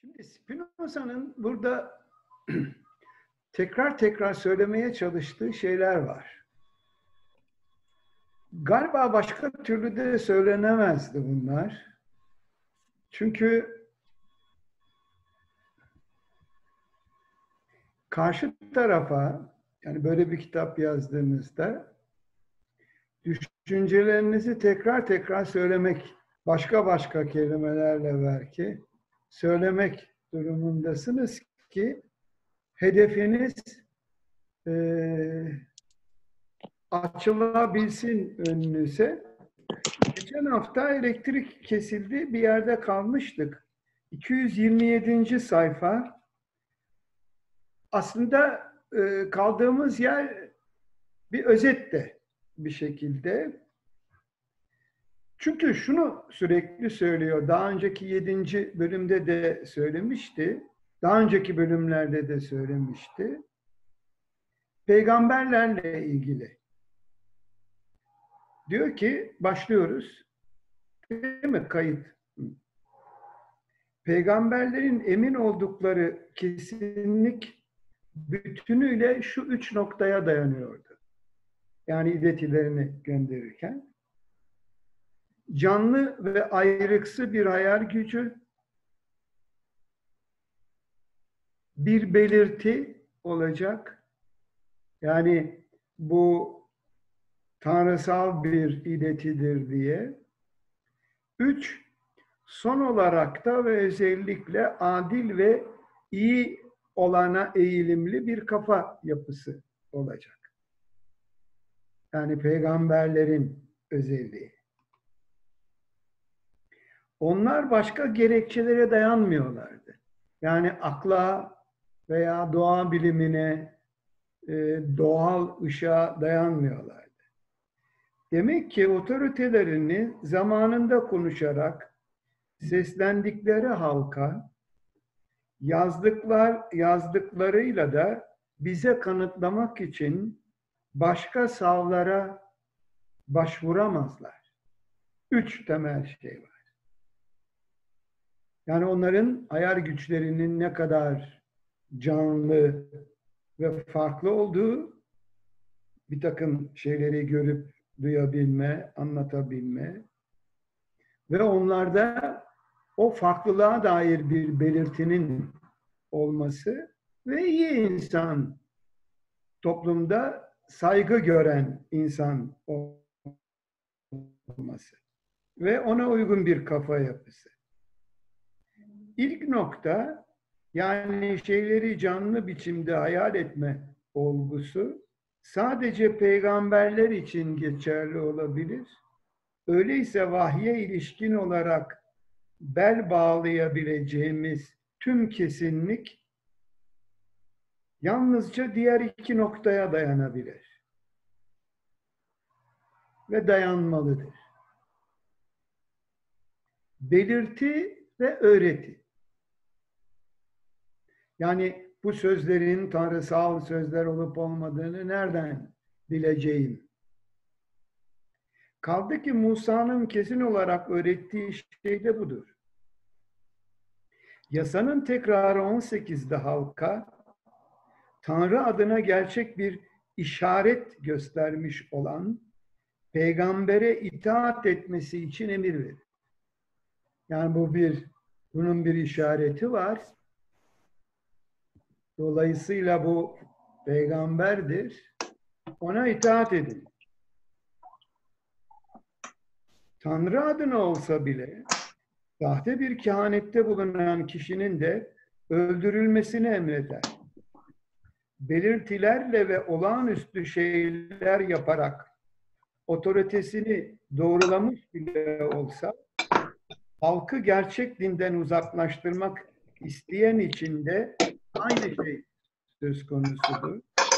Şimdi Spinoza'nın burada tekrar tekrar söylemeye çalıştığı şeyler var. Galiba başka türlü de söylenemezdi bunlar. Çünkü karşı tarafa, yani böyle bir kitap yazdığınızda düşüncelerinizi tekrar tekrar söylemek, başka başka kelimelerle belki söylemek durumundasınız ki hedefiniz açılabilsin önünüze. Geçen hafta elektrik kesildi, bir yerde kalmıştık. 227. sayfa. Aslında kaldığımız yer bir özet de bir şekilde. Çünkü şunu sürekli söylüyor. Daha önceki 7. bölümde de söylemişti. Daha önceki bölümlerde de söylemişti. Peygamberlerle ilgili. Diyor ki, başlıyoruz. Değil mi? Kayıt. Peygamberlerin emin oldukları kesinlik bütünüyle şu 3 noktaya dayanıyordu. Yani iletilerini gönderirken. Canlı ve ayrıksı bir hayal gücü, bir belirti olacak. Yani bu tanrısal bir iletidir diye. 3, son olarak da ve özellikle adil ve iyi olana eğilimli bir kafa yapısı olacak. Yani peygamberlerin özelliği. Onlar başka gerekçelere dayanmıyorlardı. Yani akla veya doğa bilimine, doğal ışığa dayanmıyorlardı. Demek ki otoritelerini zamanında konuşarak seslendikleri halka yazdıklarıyla da bize kanıtlamak için başka savlara başvuramazlar. 3 temel şey var. Yani onların hayal güçlerinin ne kadar canlı ve farklı olduğu, bir takım şeyleri görüp duyabilme, anlatabilme ve onlarda o farklılığa dair bir belirtinin olması ve iyi insan, toplumda saygı gören insan olması ve ona uygun bir kafa yapısı. İlk nokta, yani şeyleri canlı biçimde hayal etme olgusu sadece peygamberler için geçerli olabilir. Öyleyse vahye ilişkin olarak bel bağlayabileceğimiz tüm kesinlik yalnızca diğer 2 noktaya dayanabilir ve dayanmalıdır. Belirti ve öğreti. Yani bu sözlerin tanrısal sözler olup olmadığını nereden bileceğim? Kaldı ki Musa'nın kesin olarak öğrettiği şey de budur. Yasanın tekrarı 18'de halka Tanrı adına gerçek bir işaret göstermiş olan peygambere itaat etmesi için emir verir. Yani bunun bir işareti var. Dolayısıyla bu peygamberdir. Ona itaat edin. Tanrı adına olsa bile sahte bir kehanette bulunan kişinin de öldürülmesini emreder. Belirtilerle ve olağanüstü şeyler yaparak otoritesini doğrulamış bile olsa halkı gerçek dinden uzaklaştırmak isteyen için de aynı şey söz konusudur.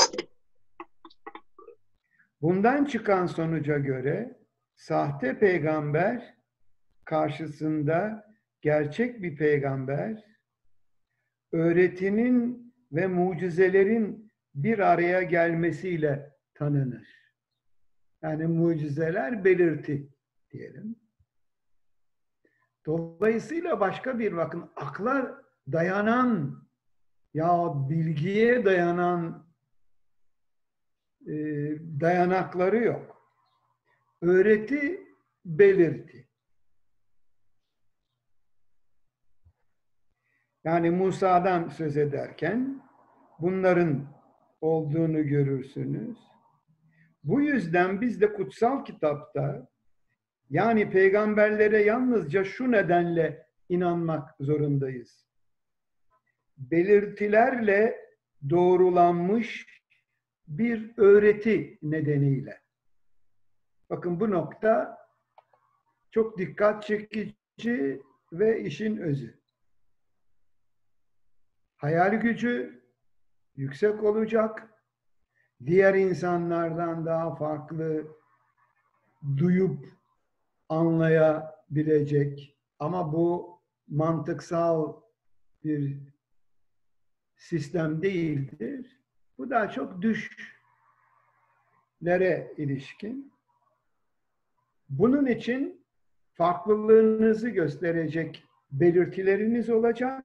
Bundan çıkan sonuca göre sahte peygamber karşısında gerçek bir peygamber, öğretinin ve mucizelerin bir araya gelmesiyle tanınır. Yani mucizeler belirti diyelim. Dolayısıyla başka bir bakın akla dayanan ya bilgiye dayanan dayanakları yok. Öğreti, belirti. Yani Musa'dan söz ederken bunların olduğunu görürsünüz. Bu yüzden biz de kutsal kitapta, yani peygamberlere yalnızca şu nedenle inanmak zorundayız. Belirtilerle doğrulanmış bir öğreti nedeniyle. Bakın bu nokta çok dikkat çekici ve işin özü. Hayal gücü yüksek olacak, diğer insanlardan daha farklı duyup anlayabilecek, ama bu mantıksal bir sistem değildir. Bu daha çok düşlere ilişkin. Bunun için farklılığınızı gösterecek belirtileriniz olacak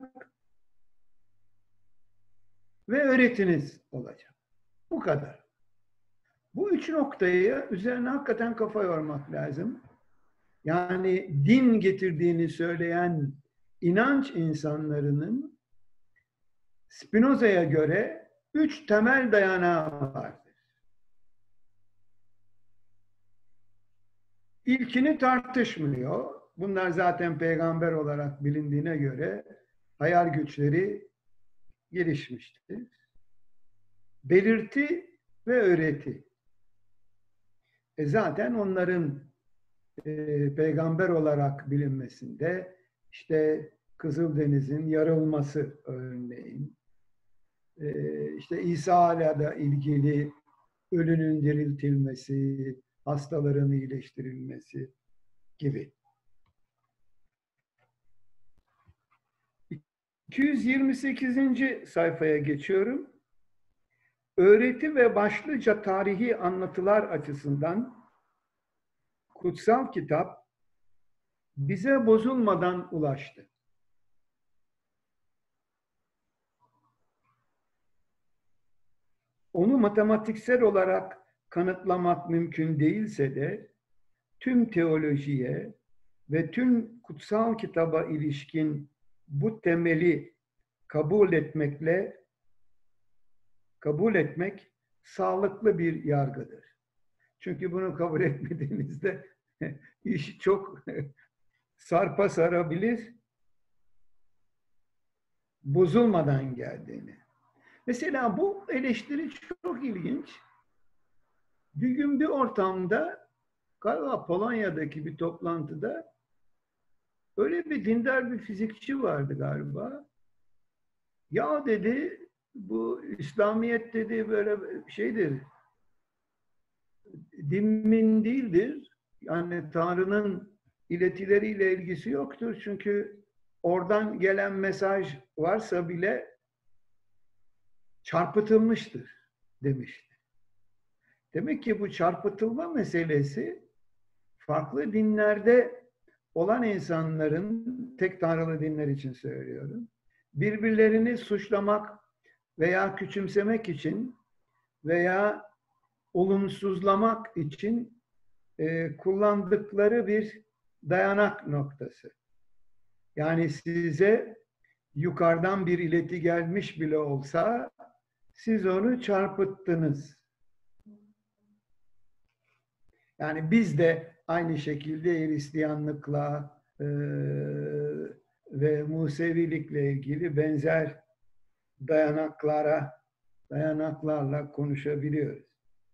ve öğretiniz olacak. Bu kadar. Bu üç noktayı üzerine hakikaten kafa yormak lazım. Yani din getirdiğini söyleyen inanç insanlarının Spinoza'ya göre üç temel dayanağı vardır. İlkini tartışmıyor. Bunlar zaten peygamber olarak bilindiğine göre hayal güçleri gelişmiştir. Belirti ve öğreti. Zaten onların peygamber olarak bilinmesinde işte Kızıldeniz'in yarılması örneğin, işte İsa'yla ilgili ölünün diriltilmesi, hastaların iyileştirilmesi gibi. 228. sayfaya geçiyorum. Öğreti ve başlıca tarihi anlatılar açısından kutsal kitap bize bozulmadan ulaştı. Onu matematiksel olarak kanıtlamak mümkün değilse de tüm teolojiye ve tüm kutsal kitaba ilişkin bu temeli kabul etmek sağlıklı bir yargıdır. Çünkü bunu kabul etmediğinizde iş çok sarpa sarabilir, bozulmadan geldiğini. Mesela bu eleştiri çok ilginç. Bir gün bir ortamda, galiba Polonya'daki bir toplantıda, öyle bir dindar bir fizikçi vardı galiba. Ya dedi, bu İslamiyet dedi böyle şeydir, dinmin değildir. Yani Tanrı'nın iletileriyle ilgisi yoktur. Çünkü oradan gelen mesaj varsa bile çarpıtılmıştır demişti. Demek ki bu çarpıtılma meselesi farklı dinlerde olan insanların, tek tanrılı dinler için söylüyorum, birbirlerini suçlamak veya küçümsemek için veya olumsuzlamak için kullandıkları bir dayanak noktası. Yani size yukarıdan bir ileti gelmiş bile olsa siz onu çarpıttınız. Yani biz de aynı şekilde Hristiyanlıkla ve Musevilikle ilgili benzer dayanaklarla konuşabiliyoruz.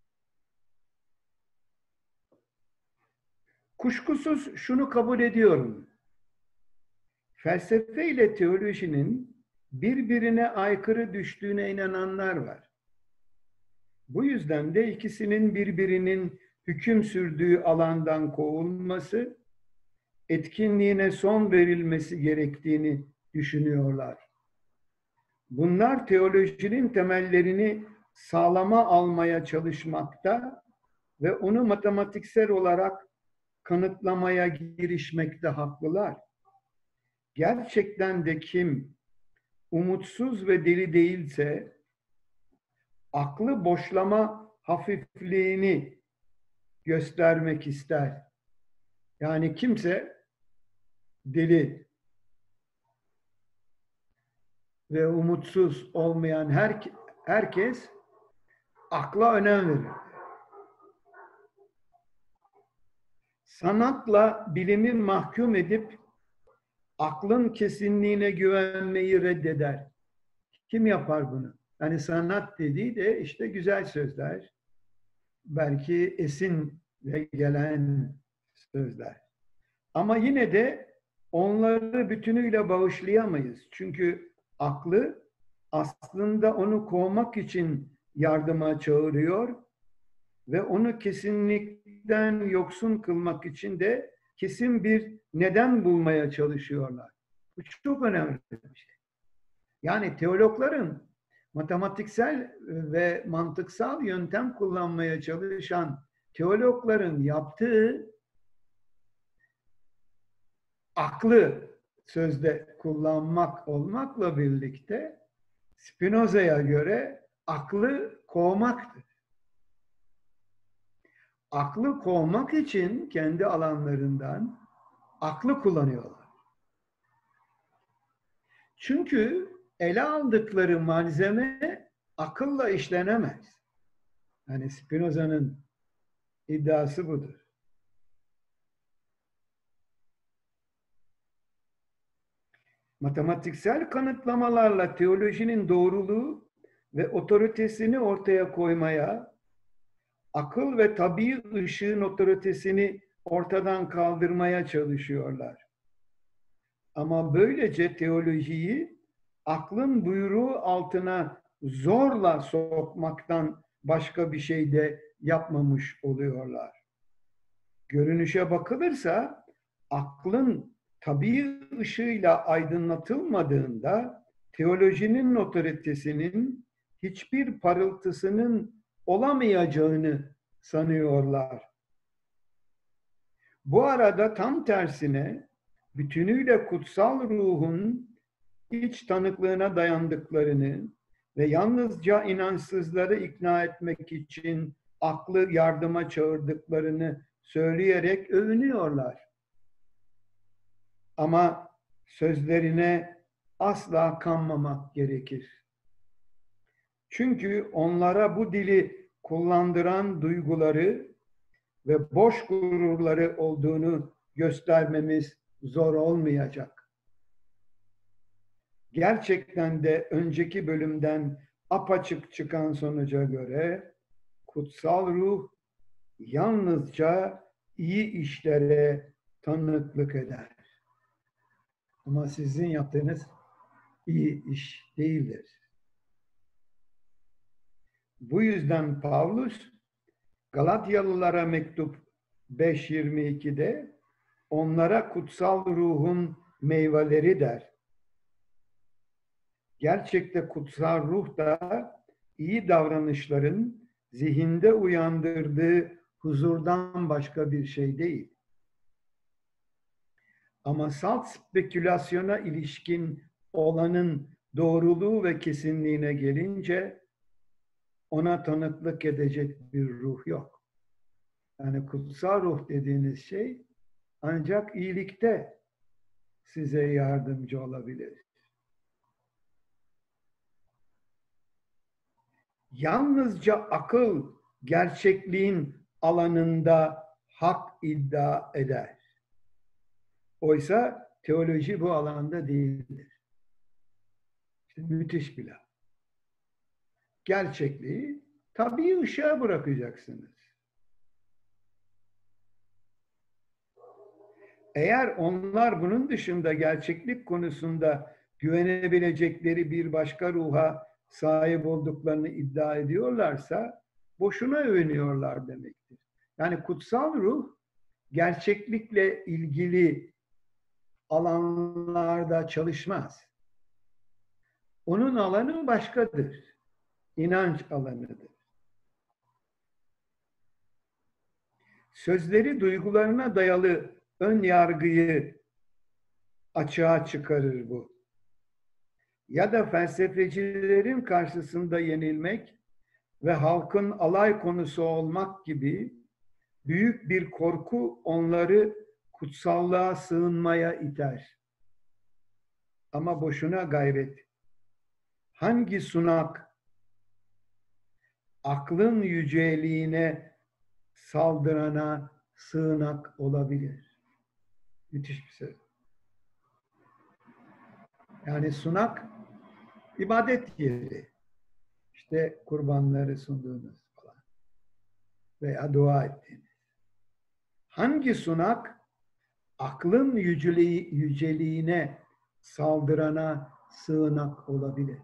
Kuşkusuz şunu kabul ediyorum. Felsefe ile teolojinin birbirine aykırı düştüğüne inananlar var. Bu yüzden de ikisinin birbirinin hüküm sürdüğü alandan kovulması, etkinliğine son verilmesi gerektiğini düşünüyorlar. Bunlar teolojinin temellerini sağlama almaya çalışmakta ve onu matematiksel olarak kanıtlamaya girişmekte haklılar. Gerçekten de kim umutsuz ve deli değilse, aklı boşlama hafifliğini göstermek ister. Yani kimse deli ve umutsuz olmayan herkes akla önem verir. Sanatla bilimi mahkum edip aklın kesinliğine güvenmeyi reddeder. Kim yapar bunu? Yani sanat dediği de işte güzel sözler, belki esinle gelen sözler. Ama yine de onları bütünüyle bağışlayamayız. Çünkü aklı aslında onu kovmak için yardıma çağırıyor ve onu kesinlikten yoksun kılmak için de kesin bir neden bulmaya çalışıyorlar. Bu çok önemli bir şey. Yani teologların matematiksel ve mantıksal yöntem kullanmaya çalışan teologların yaptığı aklı sözde kullanmak olmakla birlikte Spinoza'ya göre aklı kovmaktır. Aklı kovmak için kendi alanlarından aklı kullanıyorlar. Çünkü ele aldıkları malzeme akılla işlenemez. Yani Spinoza'nın iddiası budur. Matematiksel kanıtlamalarla teolojinin doğruluğu ve otoritesini ortaya koymaya, akıl ve tabii ışığın otoritesini ortadan kaldırmaya çalışıyorlar. Ama böylece teolojiyi aklın buyruğu altına zorla sokmaktan başka bir şey de yapmamış oluyorlar. Görünüşe bakılırsa aklın tabii ışığıyla aydınlatılmadığında teolojinin otoritesinin hiçbir parıltısının olamayacağını sanıyorlar. Bu arada tam tersine bütünüyle kutsal ruhun iç tanıklığına dayandıklarını ve yalnızca inançsızları ikna etmek için aklı yardıma çağırdıklarını söyleyerek övünüyorlar. Ama sözlerine asla kanmamak gerekir. Çünkü onlara bu dili kullandıran duyguları ve boş gururları olduğunu göstermemiz zor olmayacak. Gerçekten de önceki bölümden apaçık çıkan sonuca göre kutsal ruh yalnızca iyi işlere tanıklık eder. Ama sizin yaptığınız iyi iş değildir. Bu yüzden Pavlus Galatyalılara mektup 5.22'de onlara kutsal ruhun meyveleri der. Gerçekte kutsal ruh da iyi davranışların zihinde uyandırdığı huzurdan başka bir şey değil. Ama salt spekülasyona ilişkin olanın doğruluğu ve kesinliğine gelince ona tanıklık edecek bir ruh yok. Yani kutsal ruh dediğiniz şey ancak iyilikte size yardımcı olabilir. Yalnızca akıl gerçekliğin alanında hak iddia eder. Oysa teoloji bu alanda değildir. İşte müthiş bir laf. Gerçekliği tabii ışığa bırakacaksınız. Eğer onlar bunun dışında gerçeklik konusunda güvenebilecekleri bir başka ruha sahip olduklarını iddia ediyorlarsa boşuna övünüyorlar demektir. Yani kutsal ruh gerçeklikle ilgili alanlarda çalışmaz. Onun alanı başkadır. İnanç alanıdır. Sözleri duygularına dayalı ön yargıyı açığa çıkarır bu. ya da felsefecilerin karşısında yenilmek ve halkın alay konusu olmak gibi büyük bir korku onları kutsallığa sığınmaya iter. Ama boşuna gayret. Hangi sunak aklın yüceliğine saldırana sığınak olabilir? Müthiş bir söz. Yani sunak ibadet yeri. İşte kurbanları sunduğunuz falan veya dua ettiğiniz. Hangi sunak aklın yüceliğine saldırana sığınak olabilir?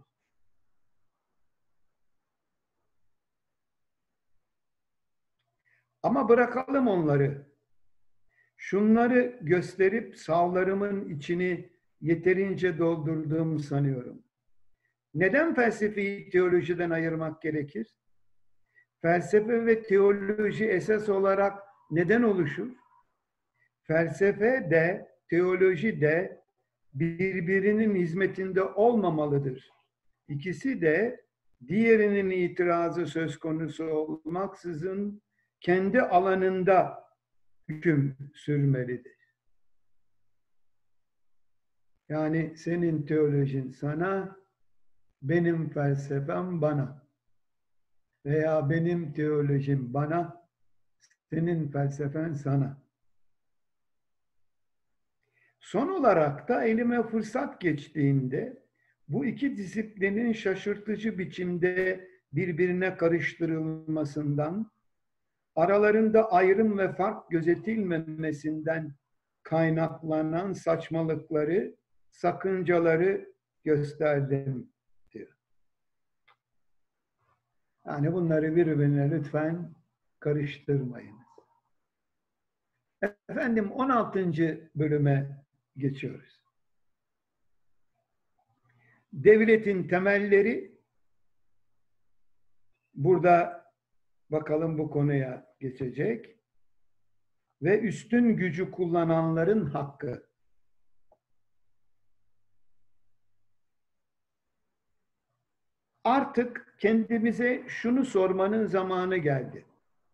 Ama bırakalım onları. Şunları gösterip savlarımın içini yeterince doldurduğumu sanıyorum. Neden felsefeyi teolojiden ayırmak gerekir? Felsefe ve teoloji esas olarak neden oluşur? Felsefe de, teoloji de birbirinin hizmetinde olmamalıdır. İkisi de diğerinin itirazı söz konusu olmaksızın kendi alanında hüküm sürmelidir. Yani senin teolojin sana, benim felsefem bana veya benim teolojim bana, senin felsefen sana. Son olarak da elime fırsat geçtiğinde bu iki disiplinin şaşırtıcı biçimde birbirine karıştırılmasından, aralarında ayrım ve fark gözetilmemesinden kaynaklanan saçmalıkları, sakıncaları gösterdim diyor. Yani bunları birbirine lütfen karıştırmayın. Efendim 16. bölüme geçiyoruz. Devletin temelleri, burada bakalım bu konuya geçecek, ve üstün gücü kullananların hakkı. Artık kendimize şunu sormanın zamanı geldi.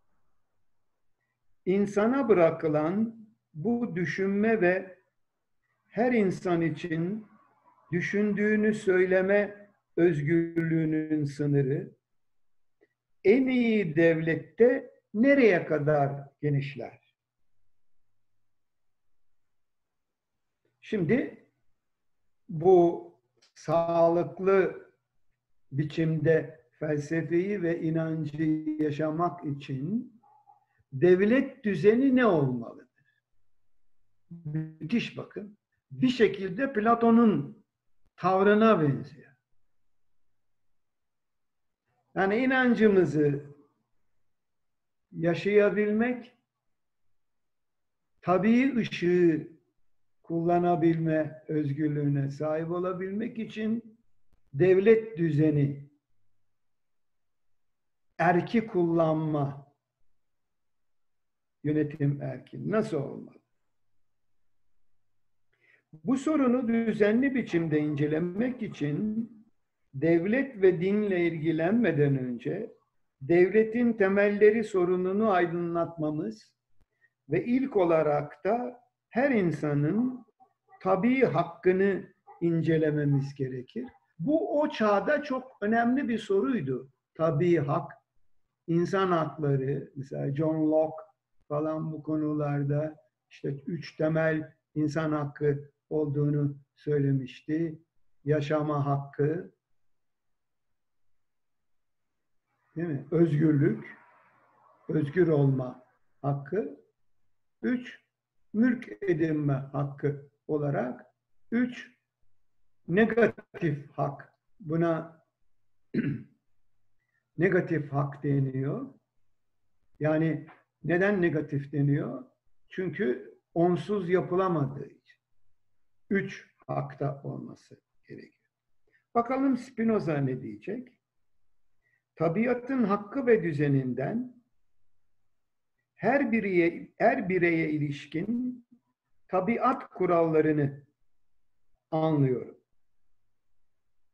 İnsana bırakılan bu düşünme ve her insan için düşündüğünü söyleme özgürlüğünün sınırı en iyi devlette nereye kadar genişler? Şimdi bu sağlıklı biçimde felsefeyi ve inancı yaşamak için devlet düzeni ne olmalıdır? Müthiş bakın. Bir şekilde Platon'un tavrına benziyor. Yani inancımızı yaşayabilmek, tabii ışığı kullanabilme özgürlüğüne sahip olabilmek için devlet düzeni, erki kullanma, yönetim erki nasıl olmalı? Bu sorunu düzenli biçimde incelemek için devlet ve dinle ilgilenmeden önce devletin temelleri sorununu aydınlatmamız ve ilk olarak da her insanın tabii hakkını incelememiz gerekir. Bu o çağda çok önemli bir soruydu. Tabii hak, insan hakları, mesela John Locke falan bu konularda işte 3 temel insan hakkı olduğunu söylemişti. Yaşama hakkı, değil mi? Özgürlük, özgür olma hakkı. 3, mülk edinme hakkı olarak. 3, negatif hak. Buna negatif hak deniyor. Yani neden negatif deniyor? Çünkü onsuz yapılamadığı için. 3 hakta olması gerekiyor. Bakalım Spinoza ne diyecek? Tabiatın hakkı ve düzeninden her bireye ilişkin tabiat kurallarını anlıyorum.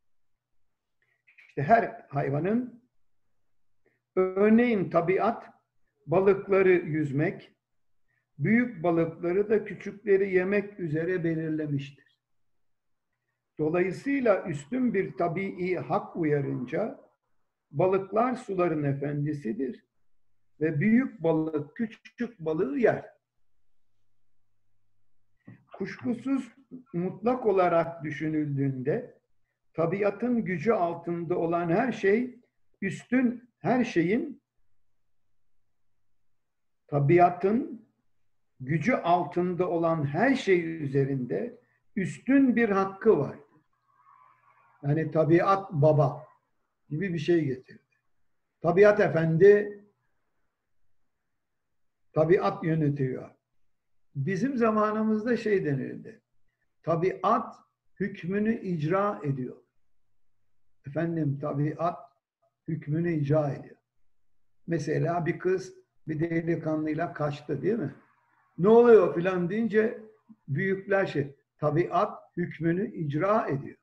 İşte her hayvanın, örneğin tabiat balıkları yüzmek, büyük balıkları da küçükleri yemek üzere belirlemiştir. Dolayısıyla üstün bir tabii hak uyarınca balıklar suların efendisidir ve büyük balık küçük balığı yer. Kuşkusuz mutlak olarak düşünüldüğünde tabiatın gücü altında olan her şey üstün her şeyin tabiatın gücü altında olan her şey üzerinde üstün bir hakkı var. Yani tabiat baba gibi bir şey getirdi. Tabiat efendi, tabiat yönetiyor. Bizim zamanımızda şey denirdi. Tabiat hükmünü icra ediyor. Efendim tabiat hükmünü icra ediyor. Mesela bir kız bir delikanlıyla kaçtı değil mi? Ne oluyor filan deyince büyükler şey, tabiat hükmünü icra ediyor.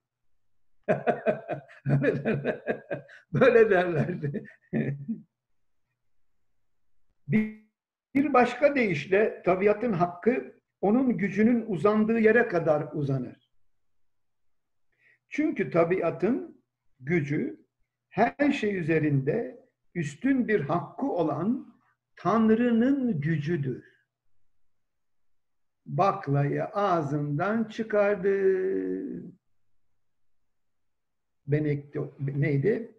Böyle derlerdi. Bir başka deyişle tabiatın hakkı onun gücünün uzandığı yere kadar uzanır. Çünkü tabiatın gücü her şey üzerinde üstün bir hakkı olan Tanrı'nın gücüdür. Baklayı ağzından çıkardı. Neydi?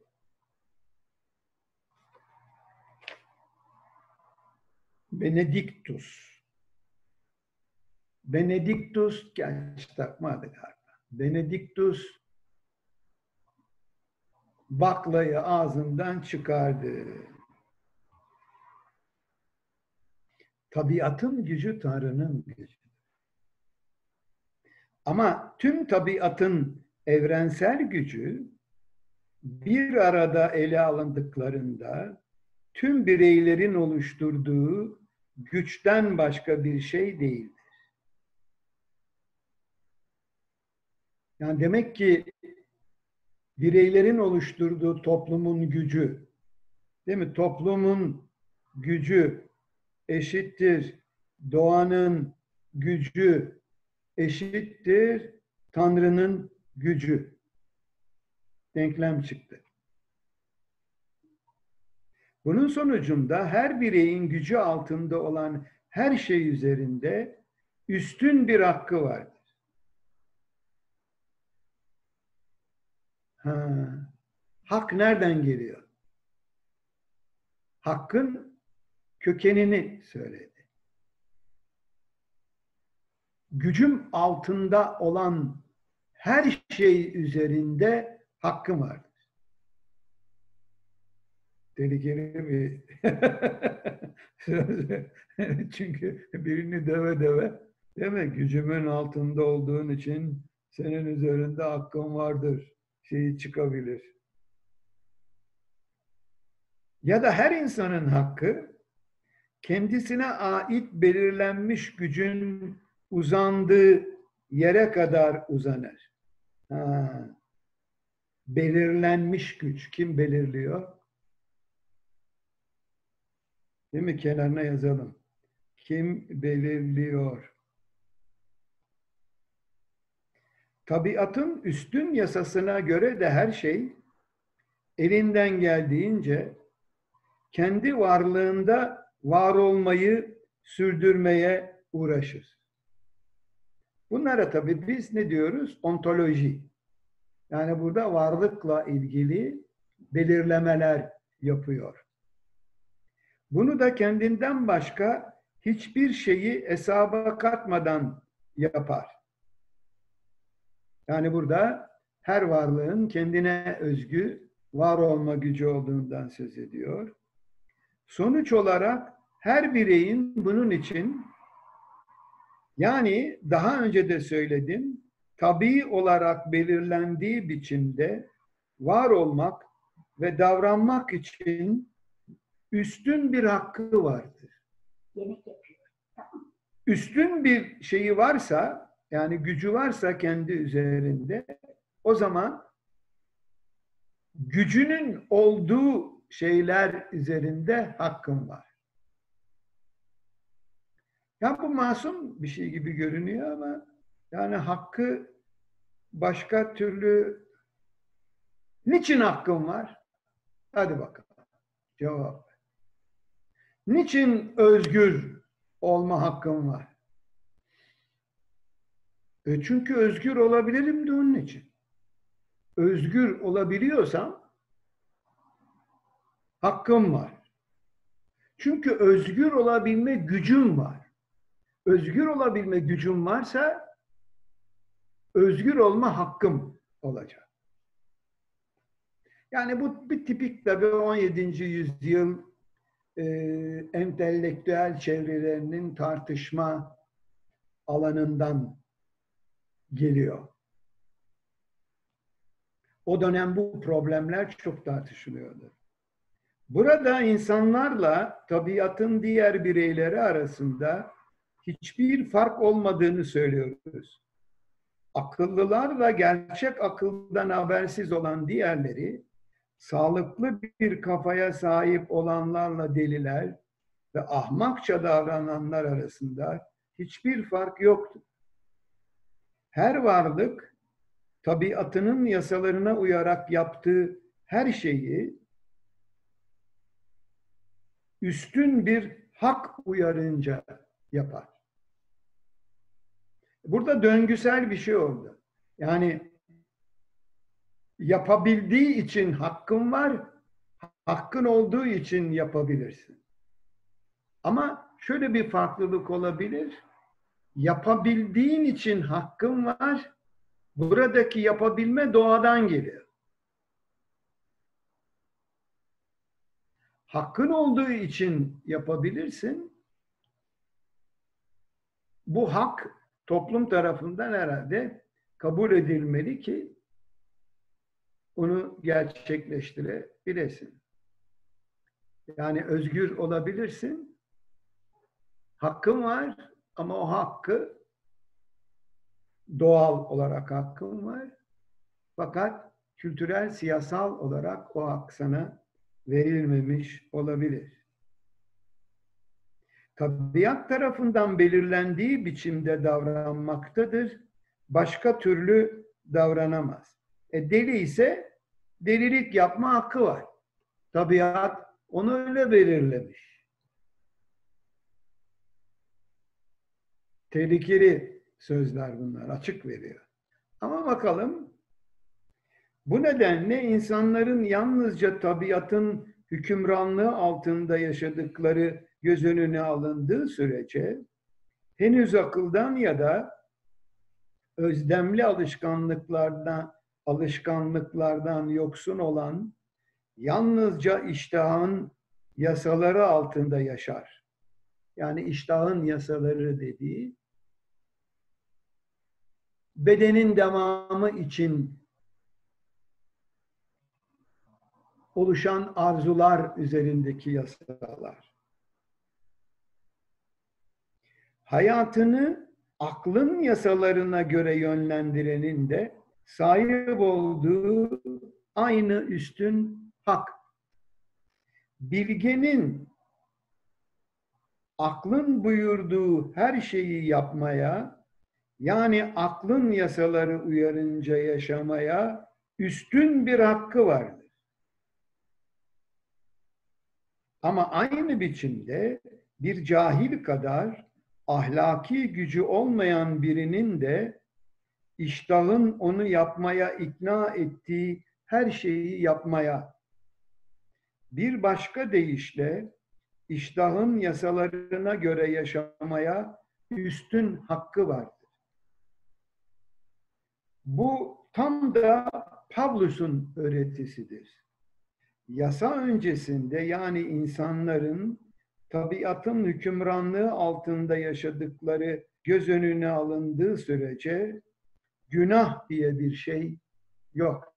Benediktus. Benediktus, gerçi takmadı galiba. Benediktus baklayı ağzından çıkardı. Tabiatın gücü Tanrı'nın gücü. Ama tüm tabiatın evrensel gücü bir arada ele alındıklarında tüm bireylerin oluşturduğu güçten başka bir şey değildir. Yani demek ki bireylerin oluşturduğu toplumun gücü, değil mi? Toplumun gücü eşittir doğanın gücü eşittir Tanrı'nın gücü. Denklem çıktı. Bunun sonucunda her bireyin gücü altında olan her şey üzerinde üstün bir hakkı vardır. Hak nereden geliyor? Hakkın kökenini söyledi. Gücüm altında olan her şey üzerinde hakkım vardır. Tehlikeli bir söz. Çünkü birini döve döve, değil mi? Gücümün altında olduğun için senin üzerinde hakkın vardır şeyi çıkabilir. Ya da her insanın hakkı kendisine ait belirlenmiş gücün uzandığı yere kadar uzanır. Belirlenmiş güç. Kim belirliyor? Değil mi? Kenarına yazalım. Kim belirliyor? Tabiatın üstün yasasına göre de her şey elinden geldiğince kendi varlığında var olmayı sürdürmeye uğraşır. Bunlara tabii biz ne diyoruz? Ontoloji. Yani burada varlıkla ilgili belirlemeler yapıyor. Bunu da kendinden başka hiçbir şeyi hesaba katmadan yapar. Yani burada her varlığın kendine özgü var olma gücü olduğundan söz ediyor. Sonuç olarak her bireyin bunun için, yani daha önce de söyledim, tabii olarak belirlendiği biçimde var olmak ve davranmak için üstün bir hakkı vardır. Üstün bir şeyi varsa, yani gücü varsa kendi üzerinde, o zaman gücünün olduğu şeyler üzerinde hakkın var. Ya bu masum bir şey gibi görünüyor ama yani hakkı başka türlü niçin hakkın var? Hadi bakalım. Cevap. Niçin özgür olma hakkın var? Çünkü özgür olabilirim de onun için. Özgür olabiliyorsam hakkım var. Çünkü özgür olabilme gücüm var. Özgür olabilme gücüm varsa özgür olma hakkım olacak. Yani bu bir tipik tabii 17. yüzyıl entelektüel çevrelerinin tartışma alanından geliyor. O dönem bu problemler çok tartışılıyordu. Burada insanlarla tabiatın diğer bireyleri arasında hiçbir fark olmadığını söylüyoruz. Akıllılarla gerçek akıldan habersiz olan diğerleri, sağlıklı bir kafaya sahip olanlarla deliler ve ahmakça davrananlar arasında hiçbir fark yoktur. Her varlık, tabiatının yasalarına uyarak yaptığı her şeyi üstün bir hak uyarınca yapar. Burada döngüsel bir şey oldu. Yani yapabildiği için hakkın var, hakkın olduğu için yapabilirsin. Ama şöyle bir farklılık olabilir. Yapabildiğin için hakkın var, buradaki yapabilme doğadan geliyor. Hakkın olduğu için yapabilirsin. Bu hak toplum tarafından herhalde kabul edilmeli ki onu gerçekleştirebilesin. Yani özgür olabilirsin, hakkın var ama o hakkı doğal olarak hakkın var. Fakat kültürel, siyasal olarak o hak sana verilmemiş olabilir. Tabiat tarafından belirlendiği biçimde davranmaktadır. Başka türlü davranamaz. Deli ise delilik yapma hakkı var. Tabiat onu öyle belirlemiş. Tehlikeli sözler bunlar, açık veriyor. Ama bakalım, bu nedenle insanların yalnızca tabiatın hükümranlığı altında yaşadıkları göz önüne alındığı sürece henüz akıldan ya da özdemli alışkanlıklardan yoksun olan yalnızca iştahın yasaları altında yaşar. Yani iştahın yasaları dediği bedenin devamı için oluşan arzular üzerindeki yasalar. Hayatını aklın yasalarına göre yönlendirenin de sahip olduğu aynı üstün hak. Bilgenin aklın buyurduğu her şeyi yapmaya, yani aklın yasaları uyarınca yaşamaya üstün bir hakkı vardır. Ama aynı biçimde bir cahil kadar ahlaki gücü olmayan birinin de iştahın onu yapmaya ikna ettiği her şeyi yapmaya, bir başka deyişle iştahın yasalarına göre yaşamaya üstün hakkı vardır. Bu tam da Pavlus'un öğretisidir. Yasa öncesinde, yani insanların tabiatın hükümranlığı altında yaşadıkları göz önüne alındığı sürece günah diye bir şey yok.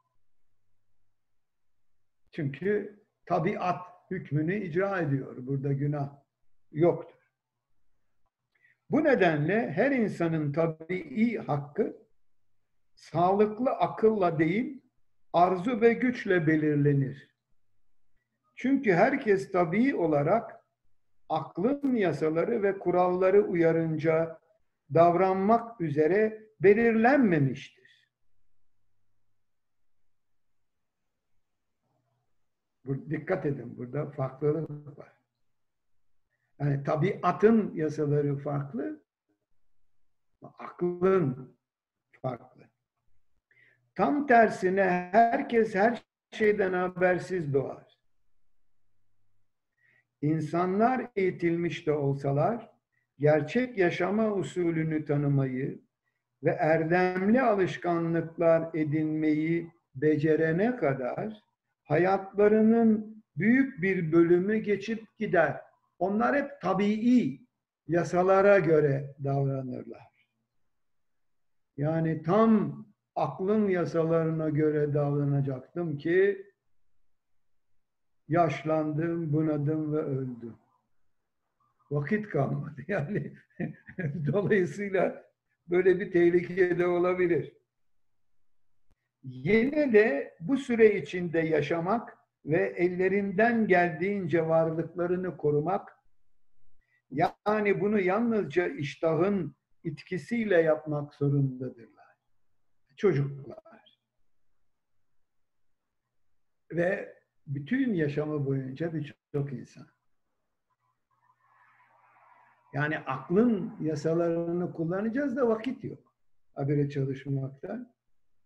Çünkü tabiat hükmünü icra ediyor. Burada günah yoktur. Bu nedenle her insanın tabii hakkı sağlıklı akılla değil, arzu ve güçle belirlenir. Çünkü herkes tabii olarak aklın yasaları ve kuralları uyarınca davranmak üzere belirlenmemiştir. Dikkat edin, burada farklılık var. Yani tabiatın yasaları farklı, aklın farklı. Tam tersine herkes her şeyden habersiz doğar. İnsanlar eğitilmiş de olsalar, gerçek yaşama usulünü tanımayı ve erdemli alışkanlıklar edinmeyi becerene kadar hayatlarının büyük bir bölümü geçip gider. Onlar hep tabii yasalara göre davranırlar. Yani tam aklın yasalarına göre davranacaktım ki yaşlandım, bunadım ve öldüm. Vakit kalmadı. Yani dolayısıyla böyle bir tehlike de olabilir. Yine de bu süre içinde yaşamak ve ellerinden geldiğince varlıklarını korumak, yani bunu yalnızca iştahın itkisiyle yapmak zorundadırlar. Çocuklar. Ve bütün yaşamı boyunca birçok insan. Yani aklın yasalarını kullanacağız da vakit yok. Habire çalışmakta.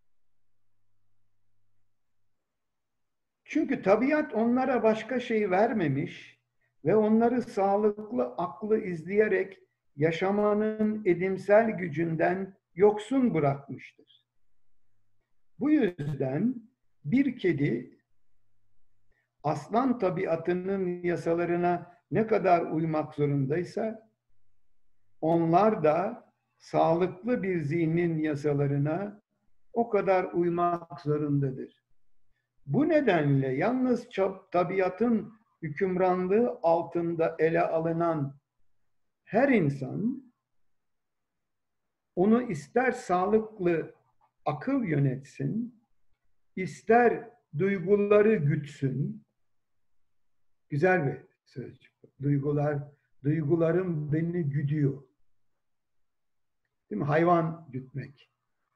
Çünkü tabiat onlara başka şey vermemiş ve onları sağlıklı aklı izleyerek yaşamanın edimsel gücünden yoksun bırakmıştır. Bu yüzden bir kedi aslan tabiatının yasalarına ne kadar uymak zorundaysa onlar da sağlıklı bir zihnin yasalarına o kadar uymak zorundadır. Bu nedenle yalnız tabiatın hükümranlığı altında ele alınan her insan onu ister sağlıklı akıl yönetsin, ister duyguları gütsün. Güzel bir sözcük. Duygularım beni güdüyor. Değil mi? Hayvan gütmek.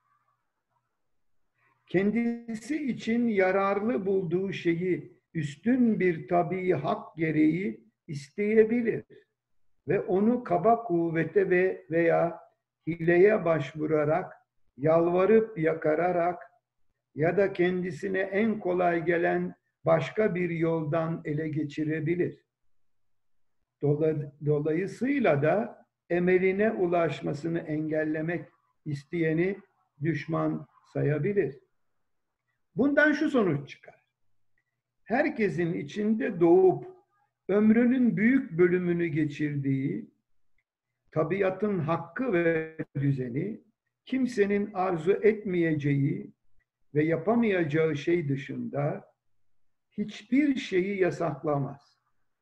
Kendisi için yararlı bulduğu şeyi üstün bir tabii hak gereği isteyebilir ve onu kaba kuvvete veya hileye başvurarak, yalvarıp yakararak ya da kendisine en kolay gelen başka bir yoldan ele geçirebilir. Dolayısıyla da emeline ulaşmasını engellemek isteyeni düşman sayabilir. Bundan şu sonuç çıkar. Herkesin içinde doğup ömrünün büyük bölümünü geçirdiği tabiatın hakkı ve düzeni kimsenin arzu etmeyeceği ve yapamayacağı şey dışında hiçbir şeyi yasaklamaz.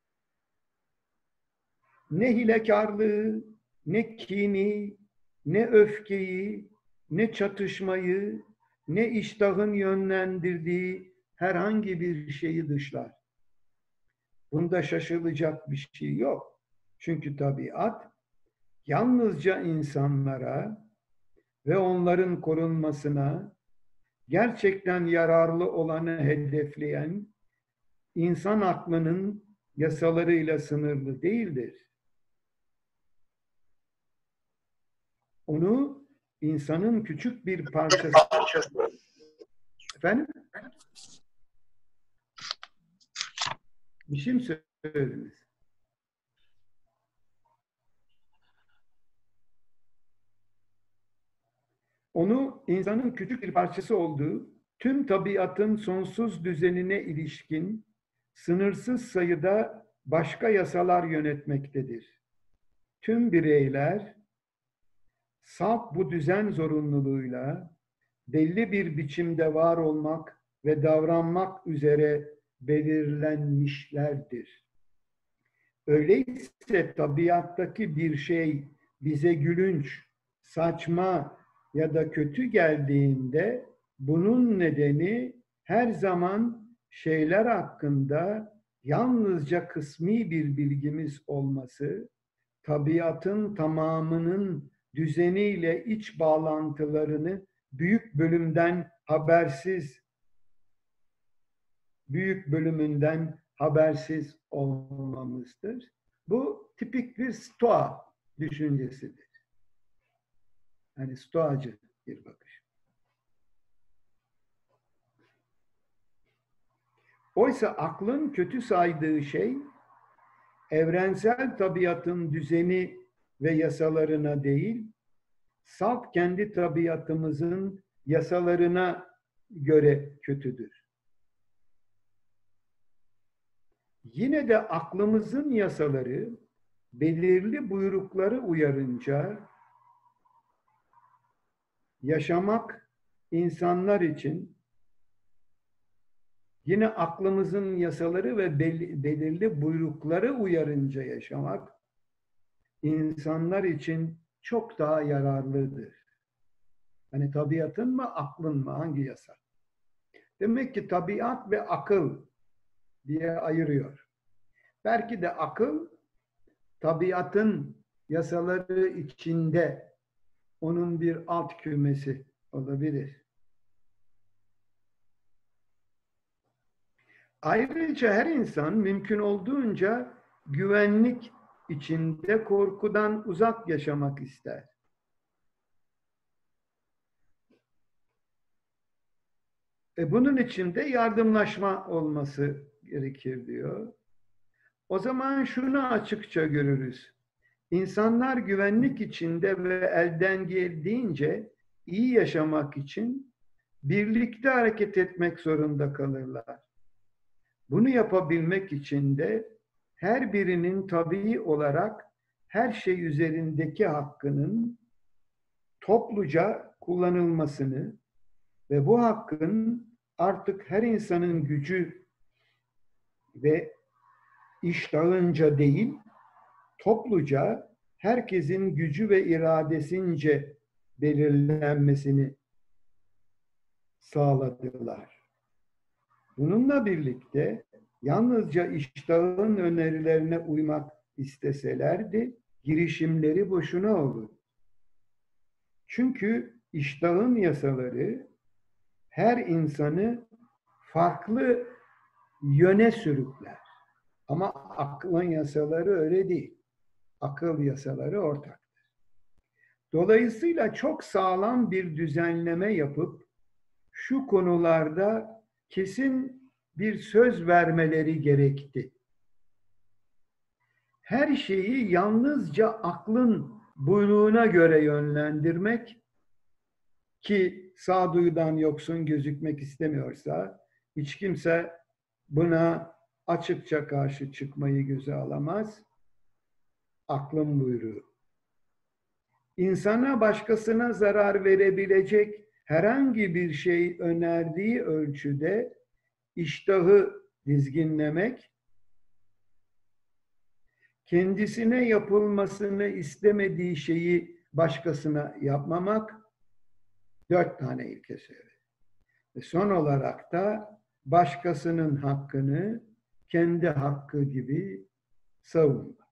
Ne hilekarlığı, ne kini, ne öfkeyi, ne çatışmayı, ne iştahın yönlendirdiği herhangi bir şeyi dışlar. Bunda şaşılacak bir şey yok. Çünkü tabiat yalnızca insanlara ve onların korunmasına gerçekten yararlı olanı hedefleyen insan aklının yasalarıyla sınırlı değildir. Onu insanın küçük bir parçası. Efendim? Bir şey mi söylediniz? Onu insanın küçük bir parçası olduğu, tüm tabiatın sonsuz düzenine ilişkin sınırsız sayıda başka yasalar yönetmektedir. Tüm bireyler salt bu düzen zorunluluğuyla belli bir biçimde var olmak ve davranmak üzere belirlenmişlerdir. Öyleyse tabiattaki bir şey bize gülünç, saçma ya da kötü geldiğinde bunun nedeni her zaman şeyler hakkında yalnızca kısmi bir bilgimiz olması, tabiatın tamamının düzeniyle iç bağlantılarını büyük bölümünden habersiz olmamızdır. Bu tipik bir stoa düşüncesidir. Yani stoacı bir bakış. Oysa aklın kötü saydığı şey, evrensel tabiatın düzeni ve yasalarına değil, salt kendi tabiatımızın yasalarına göre kötüdür. Yine de aklımızın yasaları belirli buyrukları uyarınca yaşamak insanlar için, yine aklımızın yasaları ve belirli buyrukları uyarınca yaşamak insanlar için çok daha yararlıdır. Hani tabiatın mı, aklın mı? Hangi yasa? Demek ki tabiat ve akıl diye ayırıyor. Belki de akıl tabiatın yasaları içinde onun bir alt kümesi olabilir. Ayrıca her insan mümkün olduğunca güvenlik içinde korkudan uzak yaşamak ister. Bunun için de yardımlaşma olması gerekir diyor. O zaman şunu açıkça görürüz. İnsanlar güvenlik içinde ve elden geldiğince iyi yaşamak için birlikte hareket etmek zorunda kalırlar. Bunu yapabilmek için de her birinin tabii olarak her şey üzerindeki hakkının topluca kullanılmasını ve bu hakkın artık her insanın gücü ve iştahınca değil, topluca herkesin gücü ve iradesince belirlenmesini sağladılar. Bununla birlikte yalnızca iştahın önerilerine uymak isteselerdi, girişimleri boşuna olur. Çünkü iştahın yasaları her insanı farklı yöne sürükler. Ama aklın yasaları öyle değil. Akıl yasaları ortak. Dolayısıyla çok sağlam bir düzenleme yapıp şu konularda kesin bir söz vermeleri gerekti. Her şeyi yalnızca aklın buyruğuna göre yönlendirmek, ki sağduyudan yoksun gözükmek istemiyorsa hiç kimse buna açıkça karşı çıkmayı göze alamaz. Aklın buyruğu. İnsana başkasına zarar verebilecek herhangi bir şey önerdiği ölçüde iştahı dizginlemek, kendisine yapılmasını istemediği şeyi başkasına yapmamak, 4 tane ilke söyledi. Ve son olarak da başkasının hakkını kendi hakkı gibi savunmak.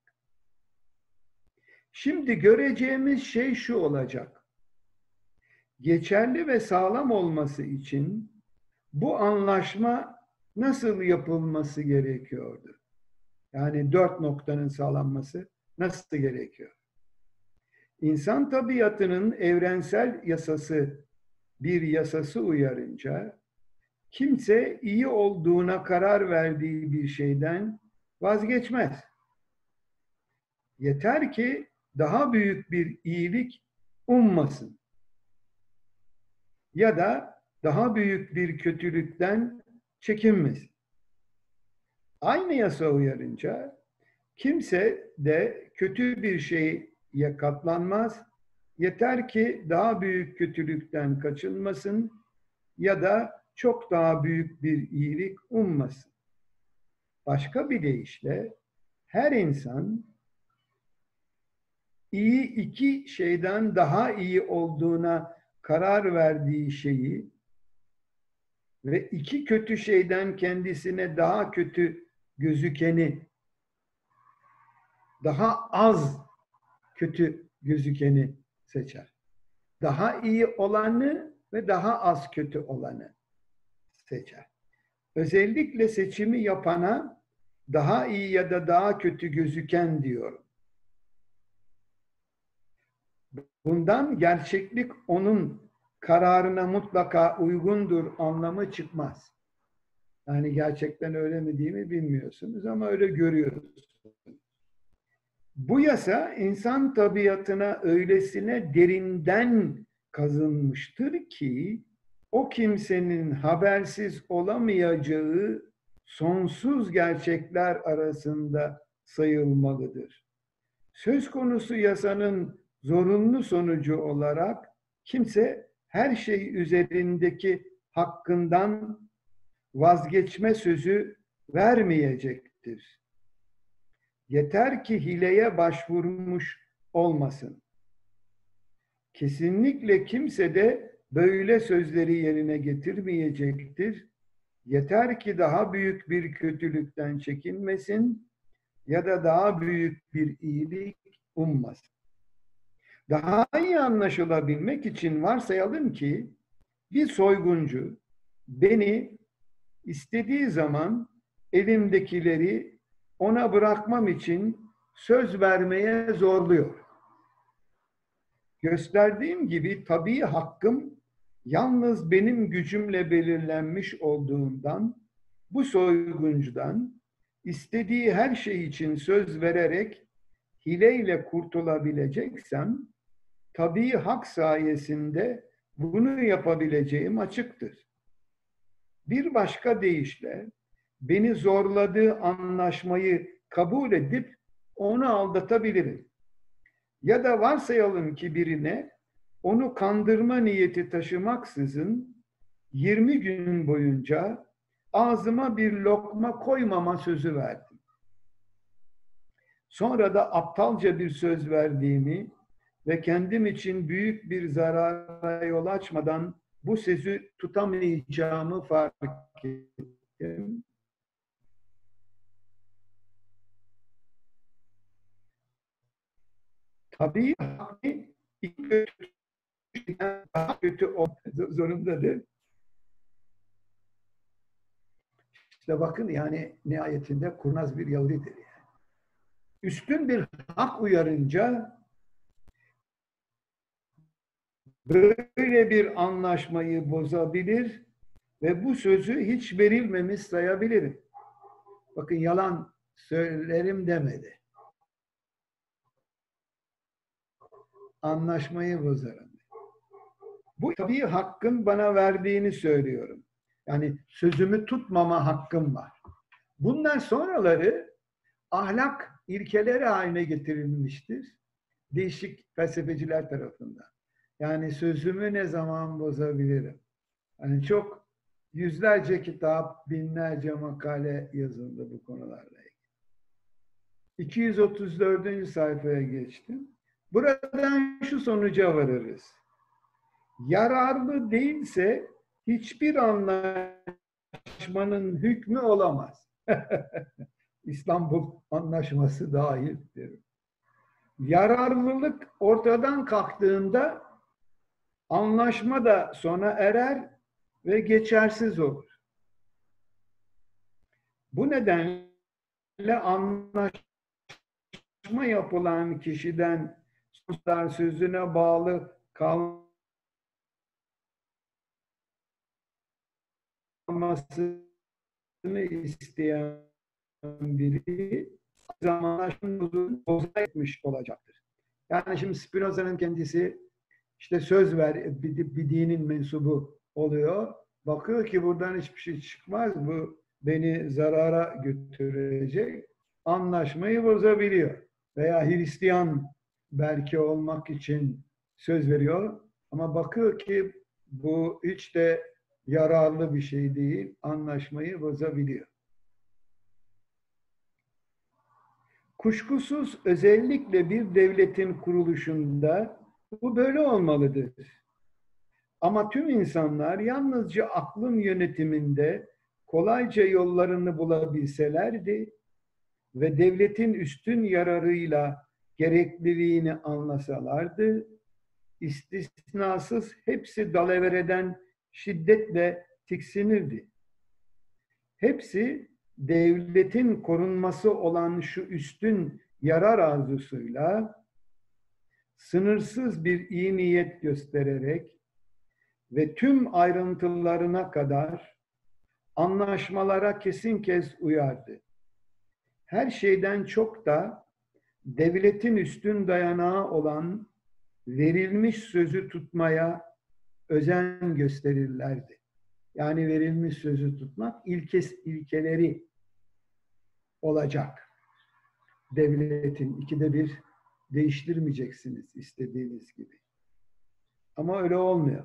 Şimdi göreceğimiz şey şu olacak. Geçerli ve sağlam olması için bu anlaşma nasıl yapılması gerekiyordu? Yani 4 noktanın sağlanması nasıl gerekiyor? İnsan tabiatının evrensel yasası bir yasası uyarınca kimse iyi olduğuna karar verdiği bir şeyden vazgeçmez. Yeter ki daha büyük bir iyilik ummasın. Ya da daha büyük bir kötülükten çekinmesin. Aynı yasa uyarınca kimse de kötü bir şeye katlanmaz. Yeter ki daha büyük kötülükten kaçınmasın ya da çok daha büyük bir iyilik ummasın. Başka bir deyişle her insan iyi iki şeyden daha iyi olduğuna karar verdiği şeyi ve iki kötü şeyden kendisine daha kötü gözükeni, daha az kötü gözükeni seçer. Daha iyi olanı ve daha az kötü olanı seçer. Özellikle seçimi yapana daha iyi ya da daha kötü gözüken diyorum. Bundan gerçeklik onun kararına mutlaka uygundur anlamı çıkmaz. Yani gerçekten öyle mi değil mi bilmiyorsunuz ama öyle görüyoruz. Bu yasa insan tabiatına öylesine derinden kazınmıştır ki o kimsenin habersiz olamayacağı sonsuz gerçekler arasında sayılmalıdır. Söz konusu yasanın zorunlu sonucu olarak kimse her şey üzerindeki hakkından vazgeçme sözü vermeyecektir. Yeter ki hileye başvurmuş olmasın. Kesinlikle kimse de böyle sözleri yerine getirmeyecektir. Yeter ki daha büyük bir kötülükten çekinmesin ya da daha büyük bir iyilik ummasın. Daha iyi anlaşılabilmek için varsayalım ki bir soyguncu beni istediği zaman elimdekileri ona bırakmam için söz vermeye zorluyor. Gösterdiğim gibi tabii hakkım yalnız benim gücümle belirlenmiş olduğundan bu soyguncudan istediği her şey için söz vererek hileyle kurtulabileceksem tabii hak sayesinde bunu yapabileceğim açıktır. Bir başka deyişle beni zorladığı anlaşmayı kabul edip onu aldatabilirim. Ya da varsayalım ki birine onu kandırma niyeti taşımaksızın 20 gün boyunca ağzıma bir lokma koymama sözü verdim. Sonra da aptalca bir söz verdiğimi ve kendim için büyük bir zarara yol açmadan bu sözü tutamayacağımı fark ettim. Tabii daha kötü olmak zorundadır. İşte bakın yani nihayetinde kurnaz bir Yahudidir. Yani. Üstün bir hak uyarınca böyle bir anlaşmayı bozabilir ve bu sözü hiç verilmemiş sayabilirim. Bakın yalan söylerim demedi. Anlaşmayı bozarım. Bu tabii hakkın bana verdiğini söylüyorum. Yani sözümü tutmama hakkım var. Bundan sonraları ahlak ilkeleri haline getirilmiştir. Değişik felsefeciler tarafından. Yani sözümü ne zaman bozabilirim? Yani çok yüzlerce kitap, binlerce makale yazıldı bu konularla ilgili. 234. sayfaya geçtim. Buradan şu sonuca varırız. Yararlı değilse hiçbir anlaşmanın hükmü olamaz. İstanbul Anlaşması dahildir. Yararlılık ortadan kalktığında anlaşma da sona erer ve geçersiz olur. Bu nedenle anlaşma yapılan kişiden sözüne bağlı kalmasını isteyen biri zamanlaşmanın boza etmiş olacaktır. Yani şimdi Spinoza'nın kendisi işte söz ver, bir dinin mensubu oluyor. Bakıyor ki buradan hiçbir şey çıkmaz. Bu beni zarara götürecek. Anlaşmayı bozabiliyor. Veya Hristiyan belki olmak için söz veriyor. Ama bakıyor ki bu hiç de yararlı bir şey değil. Anlaşmayı bozabiliyor. Kuşkusuz özellikle bir devletin kuruluşunda bu böyle olmalıdır. Ama tüm insanlar yalnızca aklın yönetiminde kolayca yollarını bulabilselerdi ve devletin üstün yararıyla gerekliliğini anlasalardı, istisnasız hepsi dalavereden şiddetle tiksinirdi. Hepsi devletin korunması olan şu üstün yarar arzusuyla sınırsız bir iyi niyet göstererek ve tüm ayrıntılarına kadar anlaşmalara kesin kez uyardı. Her şeyden çok da devletin üstün dayanağı olan verilmiş sözü tutmaya özen gösterirlerdi. Yani verilmiş sözü tutmak ilkeleri olacak. Devletin ikide bir değiştirmeyeceksiniz istediğiniz gibi. Ama öyle olmuyor.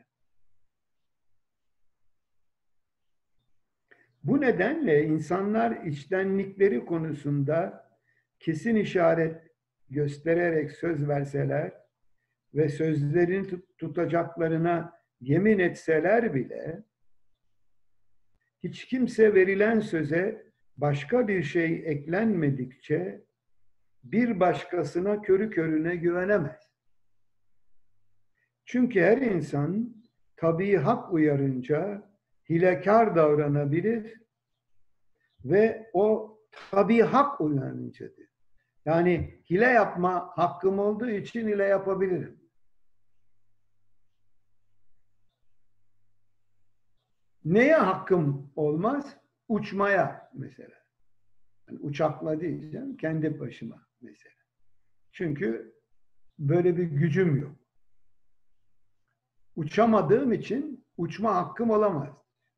Bu nedenle insanlar içtenlikleri konusunda kesin işaret göstererek söz verseler ve sözlerini tutacaklarına yemin etseler bile hiç kimse verilen söze başka bir şey eklenmedikçe bir başkasına körü körüne güvenemez. Çünkü her insan tabii hak uyarınca hilekar davranabilir ve o tabii hak uyarıncadır. Yani hile yapma hakkım olduğu için hile yapabilirim. Neye hakkım olmaz? Uçmaya mesela. Yani uçakla diyeceğim, kendi başıma mesela. Çünkü böyle bir gücüm yok. Uçamadığım için uçma hakkım olamaz.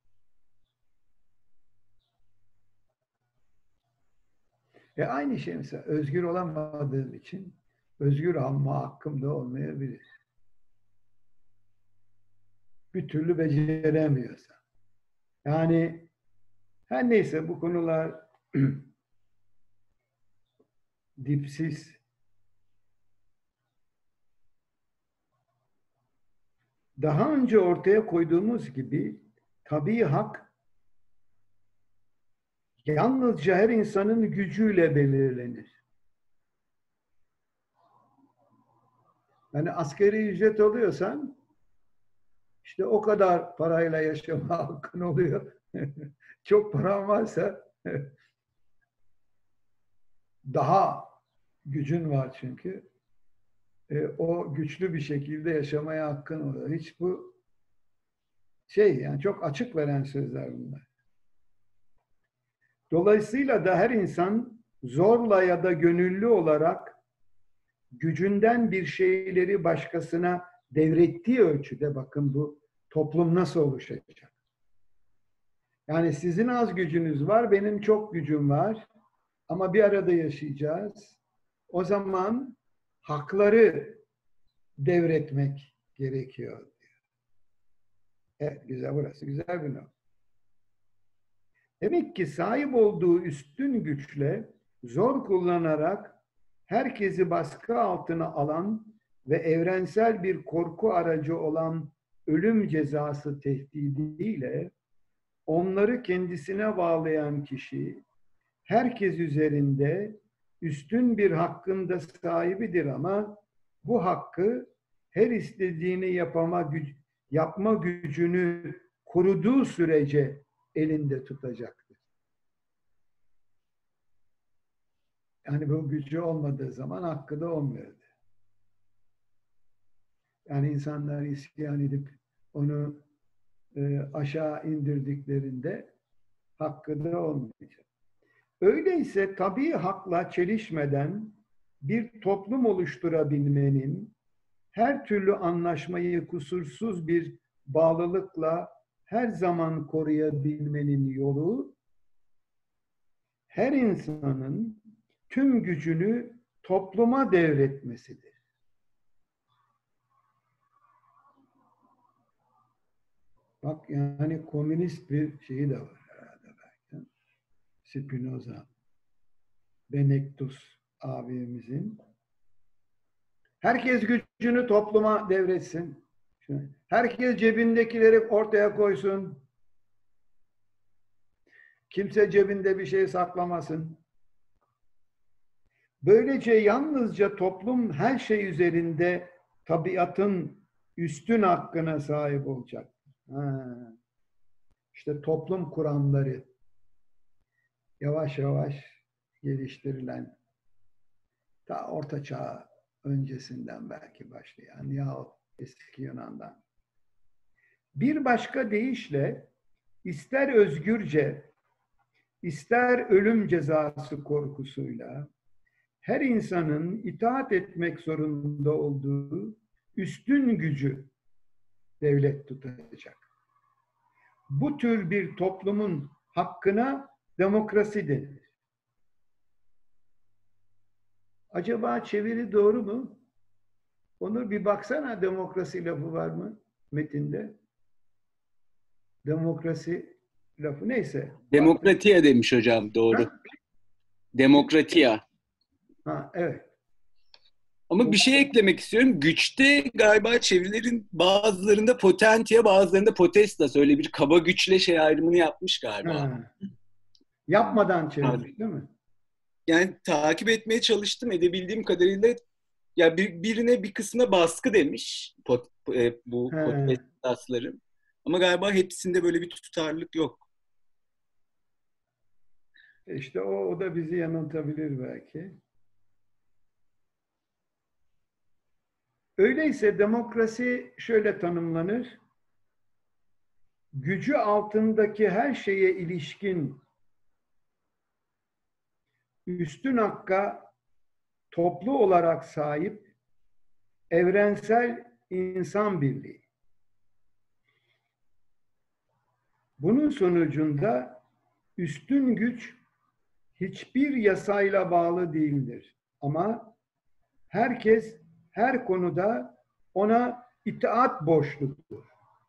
Aynı şey mesela özgür olamadığım için özgür olma hakkım da olmayabilir. Bir türlü beceremiyorsam. Yani her neyse bu konular dipsiz. Daha önce ortaya koyduğumuz gibi tabii hak yalnızca her insanın gücüyle belirlenir. Yani asgari ücret alıyorsan işte o kadar parayla yaşama hakkın oluyor. Çok paran varsa daha gücün var çünkü. O güçlü bir şekilde yaşamaya hakkın oluyor. Hiç bu yani çok açık veren sözler bunlar. Dolayısıyla da her insan zorla ya da gönüllü olarak gücünden bir şeyleri başkasına devrettiği ölçüde bakın bu toplum nasıl oluşacak? Yani sizin az gücünüz var, benim çok gücüm var ama bir arada yaşayacağız. O zaman hakları devretmek gerekiyor. Evet, güzel, burası güzel bir not. Demek ki sahip olduğu üstün güçle zor kullanarak herkesi baskı altına alan ve evrensel bir korku aracı olan ölüm cezası tehdidiyle onları kendisine bağlayan kişi herkes üzerinde üstün bir hakkın da sahibidir ama bu hakkı her istediğini yapma gücünü koruduğu sürece elinde tutacaktır. Yani bu gücü olmadığı zaman hakkı da olmuyordu. Yani insanlar isyan edip onu aşağı indirdiklerinde hakkı da olmayacak. Öyleyse tabii hakla çelişmeden bir toplum oluşturabilmenin, her türlü anlaşmayı kusursuz bir bağlılıkla her zaman koruyabilmenin yolu, her insanın tüm gücünü topluma devretmesidir. Bak yani komünist bir şeyi de var herhalde belki. Spinoza, Benediktus abimizin. Herkes gücünü topluma devretsin. Herkes cebindekileri ortaya koysun. Kimse cebinde bir şey saklamasın. Böylece yalnızca toplum her şey üzerinde tabiatın üstün hakkına sahip olacak. İşte toplum kuramları yavaş yavaş geliştirilen, ta Orta Çağ öncesinden belki başlayan yahut eski Yunan'dan. Bir başka deyişle ister özgürce, ister ölüm cezası korkusuyla her insanın itaat etmek zorunda olduğu üstün gücü devlet tutacak. Bu tür bir toplumun hakkına demokrasi denir. Acaba çeviri doğru mu? Onur bir baksana, demokrasi lafı var mı metinde? Demokrasi lafı neyse. Demokratiya demiş hocam, doğru. Ha? Demokratiya. Ha, evet. Ama bir şey eklemek istiyorum. Güçte galiba çevirilerin bazılarında potentiya, bazılarında potestas, öyle bir kaba güçle şey ayrımını yapmış galiba. Ha. Yapmadan çevirmiş değil mi? Yani takip etmeye çalıştım, edebildiğim kadarıyla ya birine bir kısmına baskı demiş bu potestasların. Ama galiba hepsinde böyle bir tutarlılık yok. İşte o da bizi yanıltabilir belki. Öyleyse demokrasi şöyle tanımlanır. Gücü altındaki her şeye ilişkin üstün hakka toplu olarak sahip evrensel insan birliği. Bunun sonucunda üstün güç hiçbir yasayla bağlı değildir. Ama herkes her konuda ona itaat borçludur.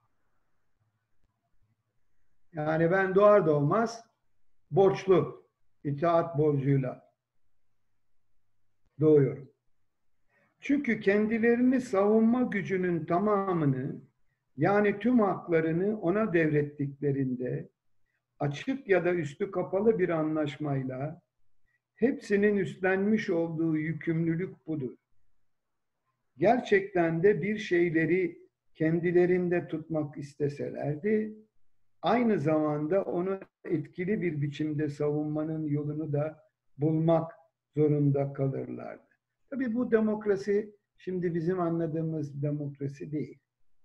Yani ben doğar doğmaz borçlu, itaat borcuyla doğuyorum. Çünkü kendilerini savunma gücünün tamamını, yani tüm haklarını ona devrettiklerinde açık ya da üstü kapalı bir anlaşmayla hepsinin üstlenmiş olduğu yükümlülük budur. Gerçekten de bir şeyleri kendilerinde tutmak isteselerdi, aynı zamanda onu etkili bir biçimde savunmanın yolunu da bulmak zorunda kalırlardı. Tabii bu demokrasi şimdi bizim anladığımız demokrasi değil.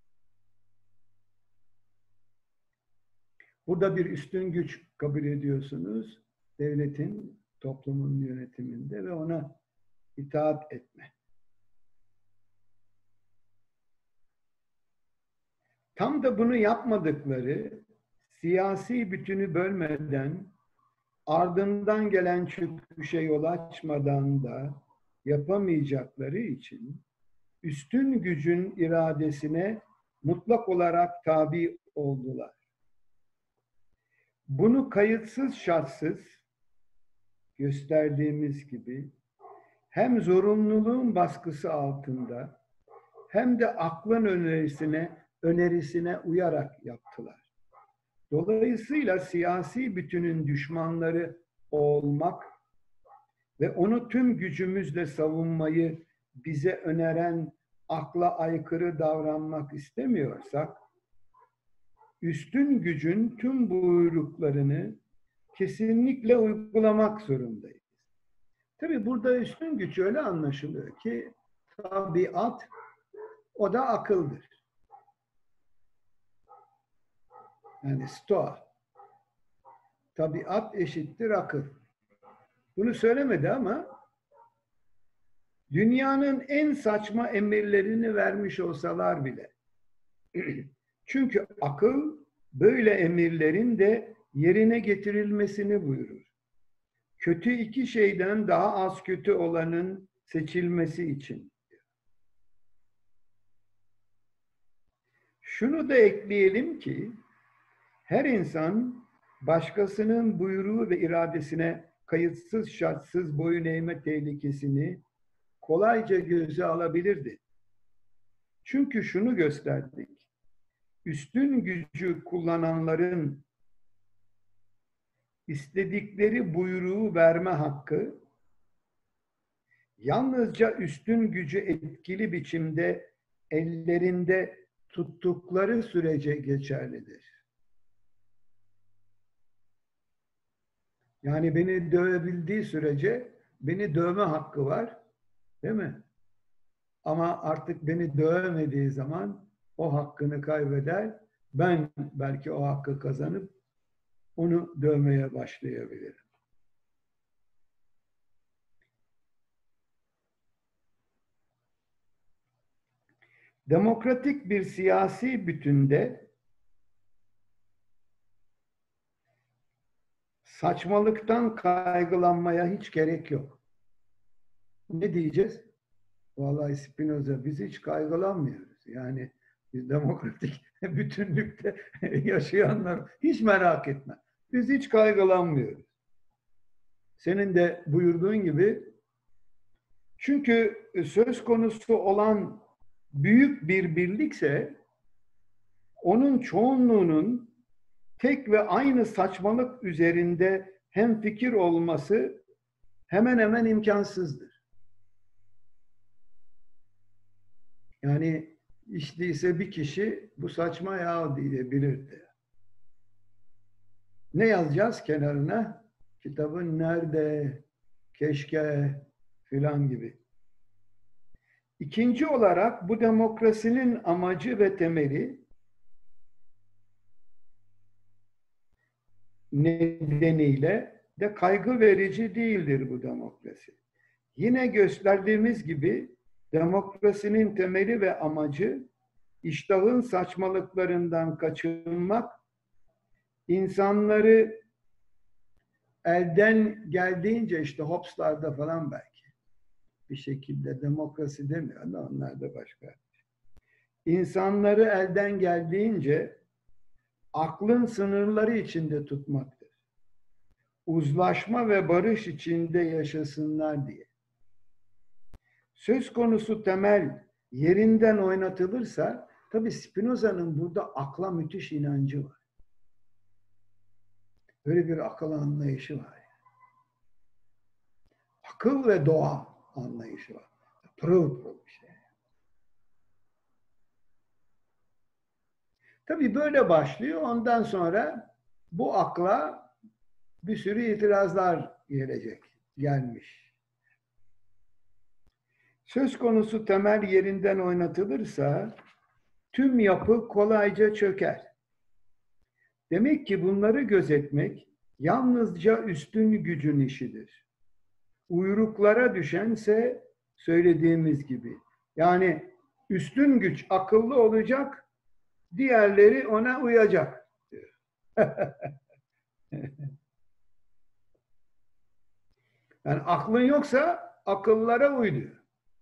Burada bir üstün güç kabul ediyorsunuz devletin, toplumun yönetiminde ve ona itaat etme. Tam da bunu yapmadıkları, siyasi bütünü bölmeden, ardından gelen çöküşe yol açmadan da yapamayacakları için üstün gücün iradesine mutlak olarak tabi oldular. Bunu kayıtsız şartsız gösterdiğimiz gibi hem zorunluluğun baskısı altında hem de aklın önerisine uyarak yaptılar. Dolayısıyla siyasi bütünün düşmanları olmak ve onu tüm gücümüzle savunmayı bize öneren akla aykırı davranmak istemiyorsak, üstün gücün tüm buyruklarını kesinlikle uygulamak zorundayız. Tabii burada üstün güç öyle anlaşılıyor ki tabiat, o da akıldır. Yani stoa. Tabiat eşittir akıl. Bunu söylemedi ama dünyanın en saçma emirlerini vermiş olsalar bile. Çünkü akıl böyle emirlerin de yerine getirilmesini buyurur. Kötü iki şeyden daha az kötü olanın seçilmesi için. Şunu da ekleyelim ki her insan başkasının buyruğu ve iradesine kayıtsız şartsız boyun eğme tehlikesini kolayca göze alabilirdi. Çünkü şunu gösterdik. Üstün gücü kullananların istedikleri buyruğu verme hakkı yalnızca üstün gücü etkili biçimde ellerinde tuttukları sürece geçerlidir. Yani beni dövebildiği sürece beni dövme hakkı var, değil mi? Ama artık beni dövemediği zaman o hakkını kaybeder. Ben belki o hakkı kazanıp onu dövmeye başlayabilirim. Demokratik bir siyasi bütünde saçmalıktan kaygılanmaya hiç gerek yok. Ne diyeceğiz? Vallahi Spinoza, biz hiç kaygılanmıyoruz. Yani biz demokratik bütünlükte yaşayanlar hiç merak etme. Biz hiç kaygılanmıyoruz. Senin de buyurduğun gibi, çünkü söz konusu olan büyük bir birlikse onun çoğunluğunun tek ve aynı saçmalık üzerinde hemfikir olması hemen hemen imkansızdır. Yani hiç değilse bir kişi bu saçma ya diyebilirdi. Ne yazacağız kenarına? Kitabın nerede, keşke filan gibi. İkinci olarak bu demokrasinin amacı ve temeli nedeniyle de kaygı verici değildir bu demokrasi. Yine gösterdiğimiz gibi demokrasinin temeli ve amacı iştahın saçmalıklarından kaçınmak, insanları elden geldiğince işte Hobbes'larda falan belki bir şekilde demokrasi demiyor da onlar da başka. İnsanları elden geldiğince aklın sınırları içinde tutmaktır. Uzlaşma ve barış içinde yaşasınlar diye. Söz konusu temel yerinden oynatılırsa, tabii Spinoza'nın burada akla müthiş inancı var. Böyle bir akıl anlayışı var. Akıl ve doğa anlayışı var. Pırıl pırıl bir şey. Tabii böyle başlıyor. Ondan sonra bu akla bir sürü itirazlar gelmiş. Söz konusu temel yerinden oynatılırsa tüm yapı kolayca çöker. Demek ki bunları gözetmek yalnızca üstün gücün işidir. Uyruklara düşense söylediğimiz gibi. Yani üstün güç akıllı olacak, diğerleri ona uyacak. Yani aklın yoksa akıllara uy diyor.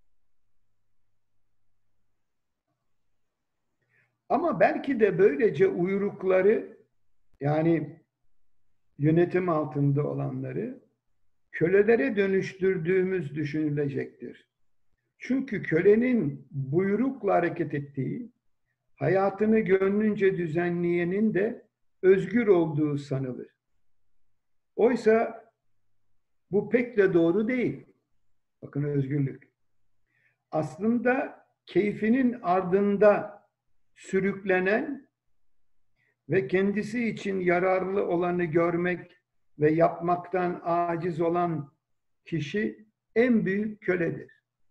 Ama belki de böylece uyrukları, yani yönetim altında olanları kölelere dönüştürdüğümüz düşünülecektir. Çünkü kölenin buyrukla hareket ettiği, hayatını gönlünce düzenleyenin de özgür olduğu sanılır. Oysa bu pek de doğru değil. Bakın, özgürlük. Aslında keyfinin ardında sürüklenen ve kendisi için yararlı olanı görmek ve yapmaktan aciz olan kişi en büyük köledir.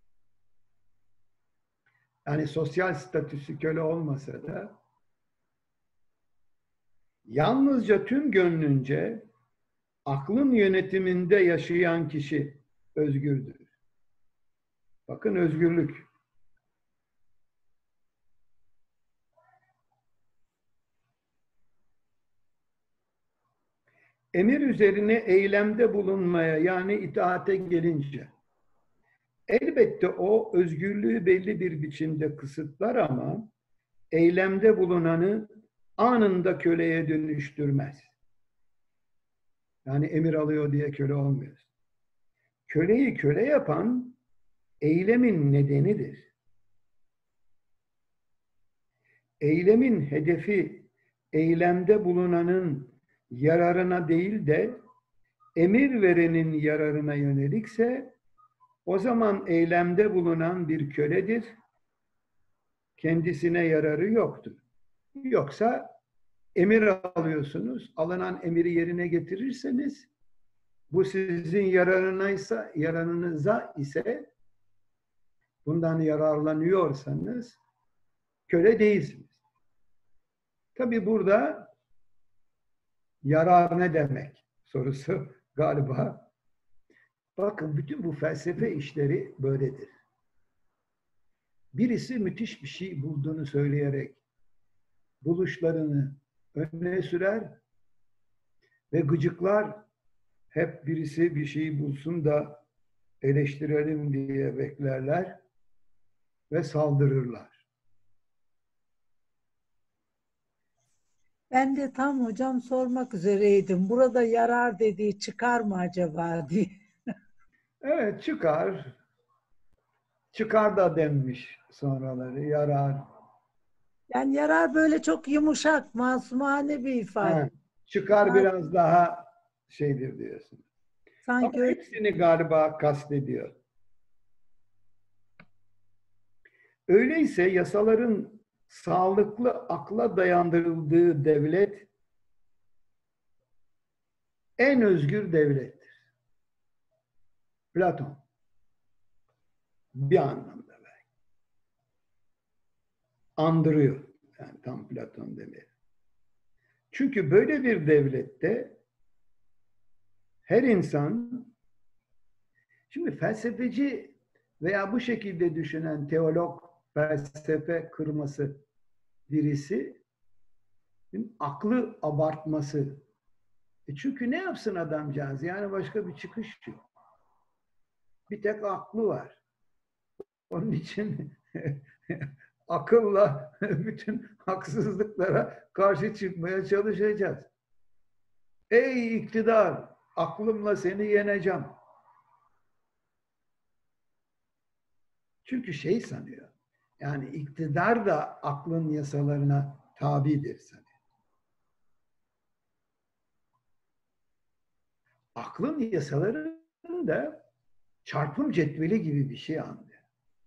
Yani sosyal statüsü köle olmasa da yalnızca tüm gönlünce aklın yönetiminde yaşayan kişi özgürdür. Bakın, özgürlük. Emir üzerine eylemde bulunmaya, yani itaate gelince, elbette o özgürlüğü belli bir biçimde kısıtlar ama eylemde bulunanı anında köleye dönüştürmez. Yani emir alıyor diye köle olmuyor. Köleyi köle yapan eylemin nedenidir. eylemin hedefi eylemde bulunanın yararına değil de emir verenin yararına yönelikse o zaman eylemde bulunan bir köledir. Kendisine yararı yoktur. Yoksa emir alıyorsunuz. Alınan emiri yerine getirirseniz bu sizin yararınıza ise bundan yararlanıyorsanız köle değilsiniz. Tabii burada yarar ne demek sorusu galiba. Bakın bütün bu felsefe işleri böyledir. Birisi müthiş bir şey bulduğunu söyleyerek buluşlarını öne sürer ve gıcıklar hep birisi bir şey bulsun da eleştirelim diye beklerler ve saldırırlar. Ben de tam hocam sormak üzereydim. Burada yarar dediği çıkar mı acaba diye. Evet çıkar. Çıkar da denmiş sonraları. Yarar. Yani yarar böyle çok yumuşak, masumane bir ifade. Ha, çıkar biraz daha şeydir diyorsun. Sanki Ama öyle. hepsini galiba kastediyor. Öyleyse yasaların sağlıklı akla dayandırıldığı devlet en özgür devlettir. Platon. Bir anlamda belki. Andırıyor. Yani tam Platon demeyelim. Çünkü böyle bir devlette her insan, şimdi felsefeci veya bu şekilde düşünen teolog, felsefe kırması birisi aklı abartması. Çünkü ne yapsın adamcağız? Yani başka bir çıkış yok. Bir tek aklı var. Onun için akılla bütün haksızlıklara karşı çıkmaya çalışacağız. Ey iktidar, aklımla seni yeneceğim. Çünkü şey sanıyor, yani iktidar da aklın yasalarına tabidir sanıyor. Aklın yasalarının da çarpım cetveli gibi bir şey anlıyor.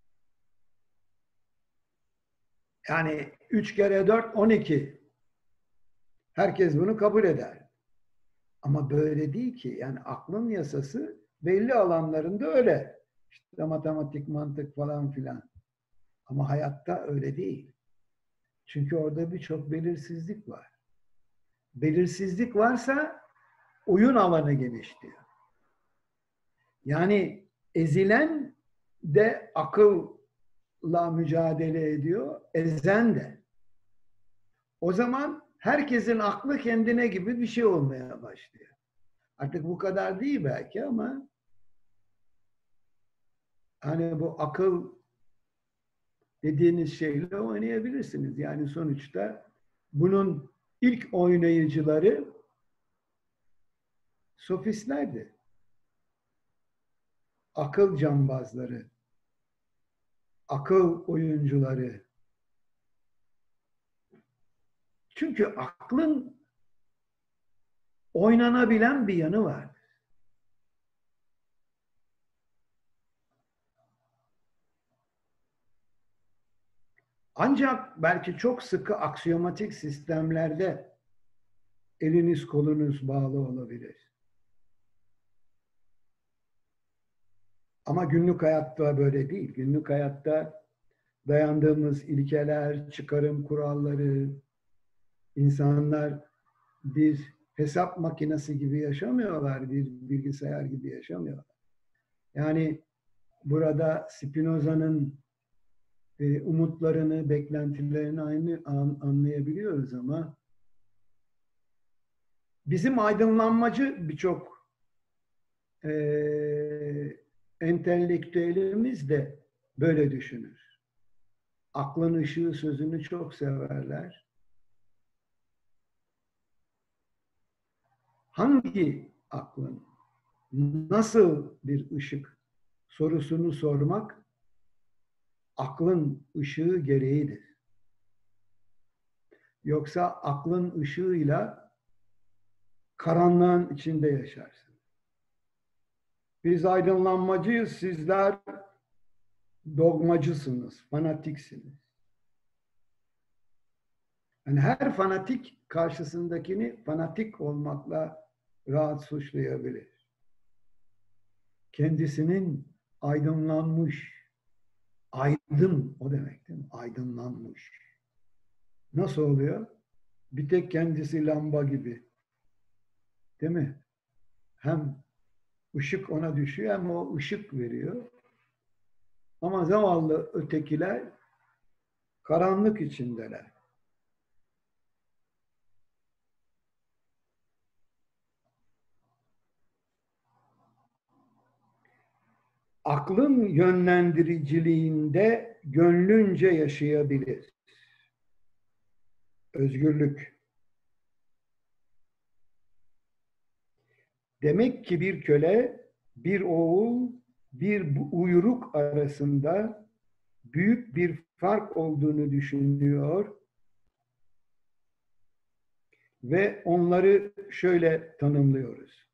Yani 3 kere 4, 12. Herkes bunu kabul eder. Ama böyle değil ki. Yani aklın yasası belli alanlarında öyle. İşte matematik, mantık falan filan. Ama hayatta öyle değil. Çünkü orada birçok belirsizlik var. Belirsizlik varsa oyun alanı genişliyor. Yani ezilen de akılla mücadele ediyor, ezen de. O zaman herkesin aklı kendine gibi bir şey olmaya başlıyor. Artık bu kadar değil belki ama hani bu akıl dediğiniz şeyle oynayabilirsiniz. Yani sonuçta bunun ilk oynayıcıları sofistlerdi. Akıl cambazları, akıl oyuncuları. Çünkü aklın oynanabilen bir yanı var. Ancak belki çok sıkı aksiyomatik sistemlerde eliniz kolunuz bağlı olabilir. Ama günlük hayatta böyle değil. Günlük hayatta dayandığımız ilkeler, çıkarım kuralları, insanlar bir hesap makinesi gibi yaşamıyorlar, bir bilgisayar gibi yaşamıyorlar. Yani burada Spinoza'nın umutlarını, beklentilerini aynı anlayabiliyoruz ama bizim aydınlanmacı birçok entelektüelimiz de böyle düşünür. Aklın ışığı sözünü çok severler. Hangi aklın, nasıl bir ışık sorusunu sormak aklın ışığı gereğidir. Yoksa aklın ışığıyla karanlığın içinde yaşarsın. Biz aydınlanmacıyız, sizler dogmacısınız, fanatiksiniz. Yani her fanatik karşısındakini fanatik olmakla rahat suçlayabilir. Kendisinin aydınlanmış, aydın o demek değil mi? Aydınlanmış. Nasıl oluyor? Bir tek kendisi lamba gibi. Değil mi? Hem ışık ona düşüyor hem o ışık veriyor. Ama zavallı ötekiler karanlık içindeler. Aklın yönlendiriciliğinde gönlünce yaşayabilir. Özgürlük. Demek ki bir köle, bir oğul, bir uyruk arasında büyük bir fark olduğunu düşünüyor ve onları şöyle tanımlıyoruz.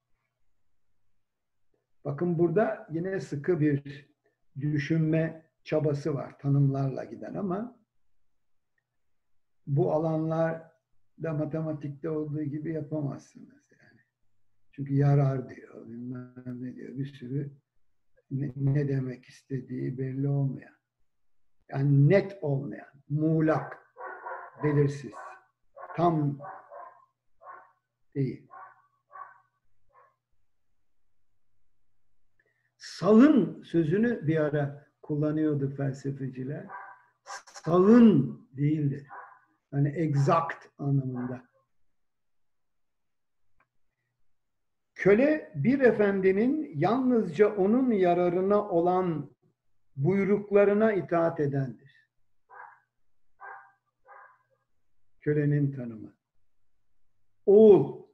Bakın burada yine sıkı bir düşünme çabası var, tanımlarla giden ama bu alanlarda matematikte olduğu gibi yapamazsınız yani. Çünkü yarar diyor, bilmem ne diyor, bir sürü ne demek istediği belli olmayan, yani net olmayan, muğlak, belirsiz, tam değil. Salın sözünü bir ara kullanıyordu felsefeciler. Salın değildir. Yani exact anlamında. Köle bir efendinin yalnızca onun yararına olan buyruklarına itaat edendir. Kölenin tanımı. Oğul,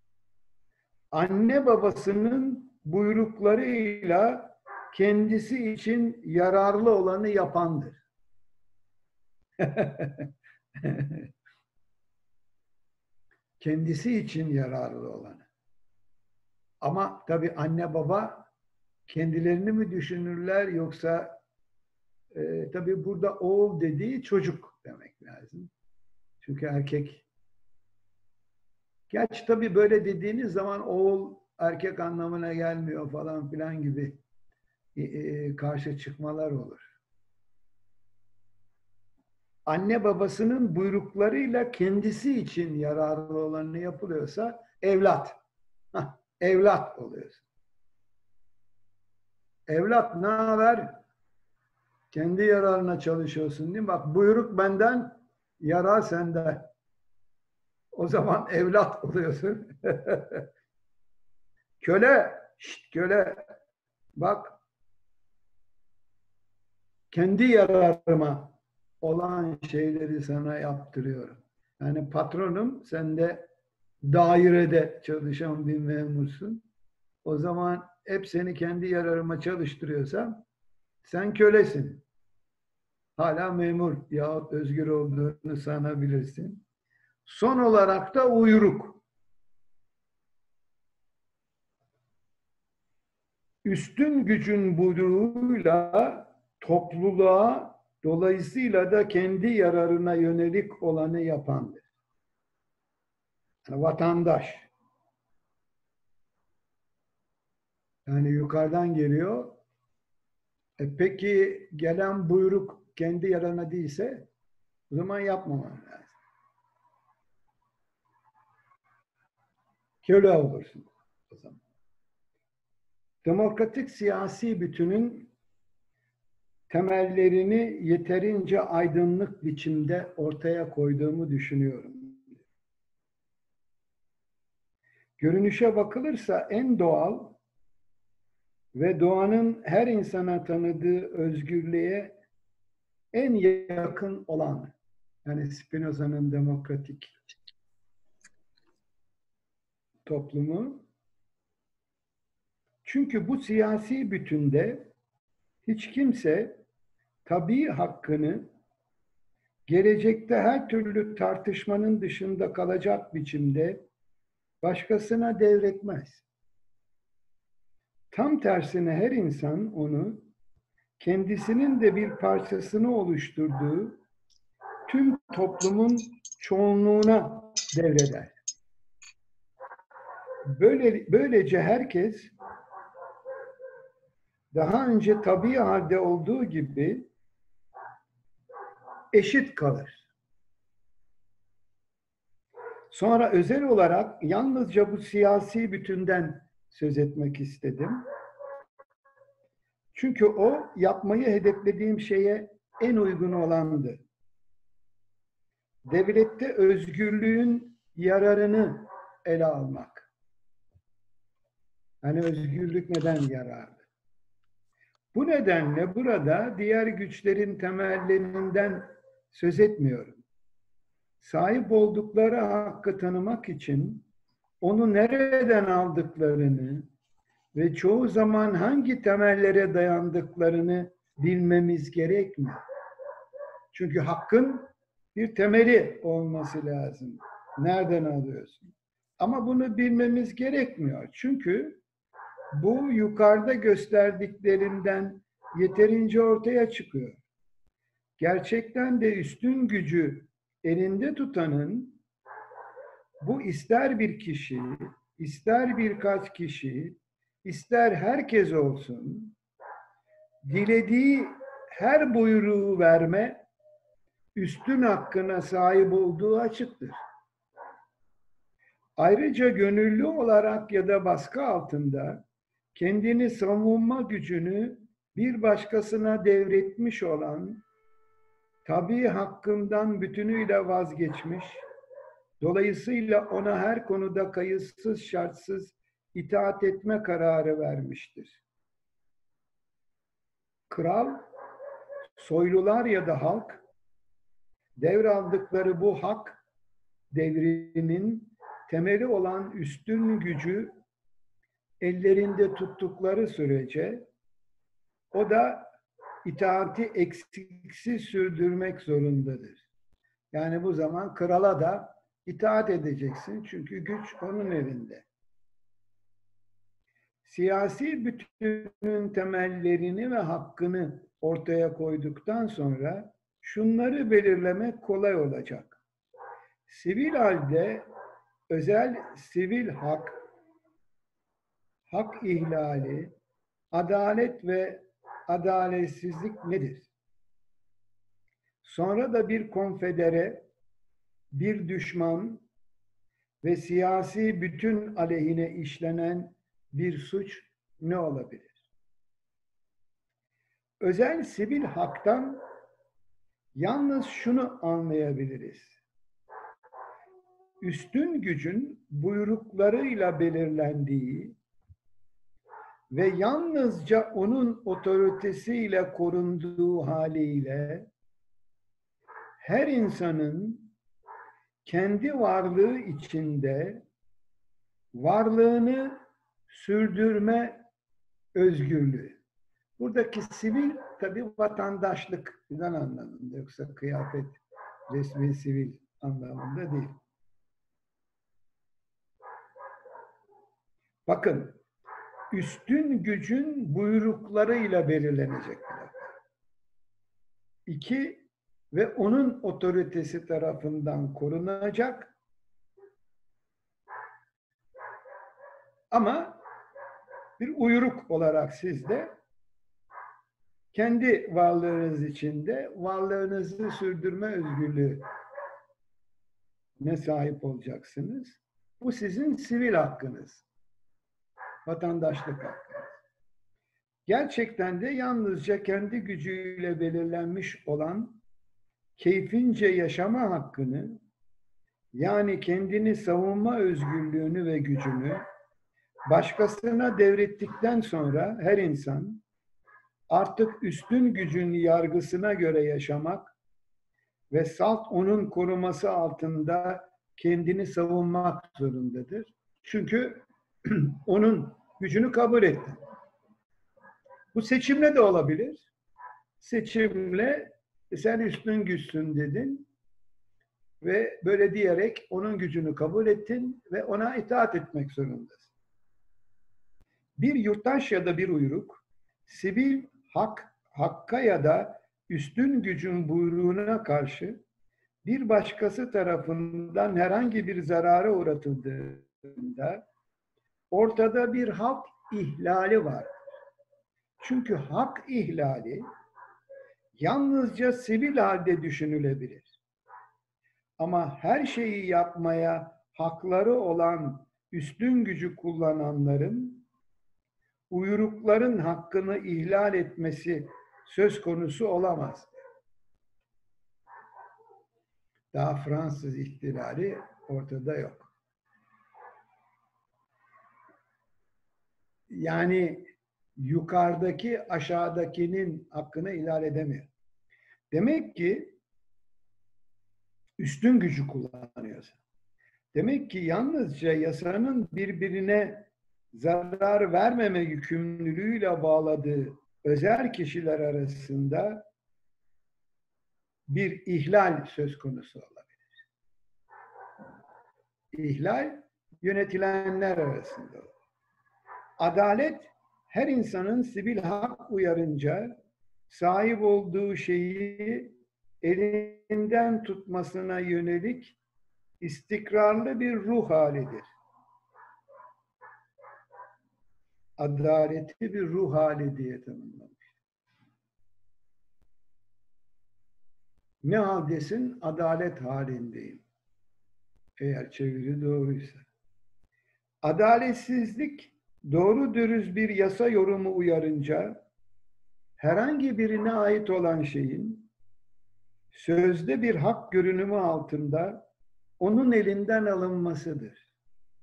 anne babasının buyruklarıyla kendisi için yararlı olanı yapandır. Kendisi için yararlı olanı. Ama tabii anne baba kendilerini mi düşünürler yoksa tabii burada oğul dediği çocuk demek lazım. Çünkü erkek. Gerçi tabii böyle dediğiniz zaman oğul erkek anlamına gelmiyor falan filan gibi karşı çıkmalar olur. Anne babasının buyruklarıyla kendisi için yararlı olanı yapılıyorsa evlat. Hah, evlat oluyorsun. Evlat ne haber? Kendi yararına çalışıyorsun değil mi? Bak buyruk benden, yarar sende. O zaman evlat oluyorsun. Köle, şşt, köle. Bak kendi yararıma olan şeyleri sana yaptırıyorum. Yani patronum, sen de dairede çalışan bir memursun. O zaman hep seni kendi yararıma çalıştırıyorsam sen kölesin. Hala memur yahut özgür olduğunu sanabilirsin. Son olarak da uyruk. Üstün gücün buyruğuyla topluluğa, dolayısıyla da kendi yararına yönelik olanı yapandır. Yani vatandaş. Yani yukarıdan geliyor. Peki gelen buyruk kendi yararına değilse o zaman yapmaman lazım. Köle olursun o zaman. Demokratik siyasi bütünün temellerini yeterince aydınlık biçimde ortaya koyduğumu düşünüyorum. Görünüşe bakılırsa en doğal ve doğanın her insana tanıdığı özgürlüğe en yakın olan, yani Spinoza'nın demokratik toplumu. Çünkü bu siyasi bütünde hiç kimse tabii hakkını gelecekte her türlü tartışmanın dışında kalacak biçimde başkasına devretmez. Tam tersine her insan onu kendisinin de bir parçasını oluşturduğu tüm toplumun çoğunluğuna devreder. Böylece herkes daha önce tabii halde olduğu gibi eşit kalır. Sonra özel olarak yalnızca bu siyasi bütünden söz etmek istedim. Çünkü o yapmayı hedeflediğim şeye en uygun olandı. Devlette özgürlüğün yararını ele almak. Yani özgürlük neden yararlı? Bu nedenle burada diğer güçlerin temellerinden söz etmiyorum. Sahip oldukları hakkı tanımak için onu nereden aldıklarını ve çoğu zaman hangi temellere dayandıklarını bilmemiz gerekmiyor. Çünkü hakkın bir temeli olması lazım. Nereden alıyorsun? Ama bunu bilmemiz gerekmiyor. Çünkü bu yukarıda gösterdiklerinden yeterince ortaya çıkıyor. Gerçekten de üstün gücü elinde tutanın bu ister bir kişi, ister birkaç kişi, ister herkes olsun, dilediği her buyruğu verme üstün hakkına sahip olduğu açıktır. Ayrıca gönüllü olarak ya da baskı altında kendini savunma gücünü bir başkasına devretmiş olan, tabii hakkından bütünüyle vazgeçmiş, dolayısıyla ona her konuda kayıtsız şartsız itaat etme kararı vermiştir. Kral, soylular ya da halk, devraldıkları bu hak devrinin temeli olan üstün gücü ellerinde tuttukları sürece o da itaati eksiksiz sürdürmek zorundadır. Yani bu zaman krala da itaat edeceksin çünkü güç onun elinde. Siyasi bütünün temellerini ve hakkını ortaya koyduktan sonra şunları belirlemek kolay olacak. Sivil halde özel sivil hak, hak ihlali, adalet ve adaletsizlik nedir? Sonra da bir konfedere, bir düşman ve siyasi bütün aleyhine işlenen bir suç ne olabilir? Özel sivil haktan yalnız şunu anlayabiliriz. Üstün gücün buyruklarıyla belirlendiği ve yalnızca onun otoritesiyle korunduğu haliyle her insanın kendi varlığı içinde varlığını sürdürme özgürlüğü. Buradaki sivil tabii vatandaşlık filan anlamında, yoksa kıyafet resmi sivil anlamında değil. Bakın, üstün gücün buyruklarıyla belirlenecek. 2 ve onun otoritesi tarafından korunacak. Ama bir uyruk olarak siz de kendi varlığınız içinde varlığınızı sürdürme özgürlüğüne sahip olacaksınız. Bu sizin sivil hakkınız. Vatandaşlık hakkınız. Gerçekten de yalnızca kendi gücüyle belirlenmiş olan keyfince yaşama hakkını, yani kendini savunma özgürlüğünü ve gücünü başkasına devrettikten sonra her insan artık üstün gücün yargısına göre yaşamak ve salt onun koruması altında kendini savunmak zorundadır. Çünkü onun gücünü kabul etti. Bu seçimle de olabilir. Seçimle Sen üstün güçsün dedin ve böyle diyerek onun gücünü kabul ettin ve ona itaat etmek zorundasın. Bir yurttaş ya da bir uyruk, sivil hakka ya da üstün gücün buyruğuna karşı bir başkası tarafından herhangi bir zarara uğratıldığında ortada bir hak ihlali var. Çünkü hak ihlali yalnızca sivil halde düşünülebilir. Ama her şeyi yapmaya hakları olan üstün gücü kullananların uyrukların hakkını ihlal etmesi söz konusu olamaz. Daha Fransız ihtilali ortada yok. Yani yukarıdaki aşağıdakinin hakkını ihlal edemiyor. Demek ki üstün gücü kullanıyorsa. Demek ki yalnızca yasanın birbirine zarar vermeme yükümlülüğüyle bağladığı özel kişiler arasında bir ihlal söz konusu olabilir. İhlal yönetilenler arasında olur. Adalet her insanın sivil hak uyarınca sahip olduğu şeyi elinden tutmasına yönelik istikrarlı bir ruh halidir. Adaleti bir ruh hali diye tanımlamış. Ne haldesin? Adalet halindeyim. Eğer çeviri doğruysa. Adaletsizlik doğru dürüst bir yasa yorumu uyarınca herhangi birine ait olan şeyin sözde bir hak görünümü altında onun elinden alınmasıdır.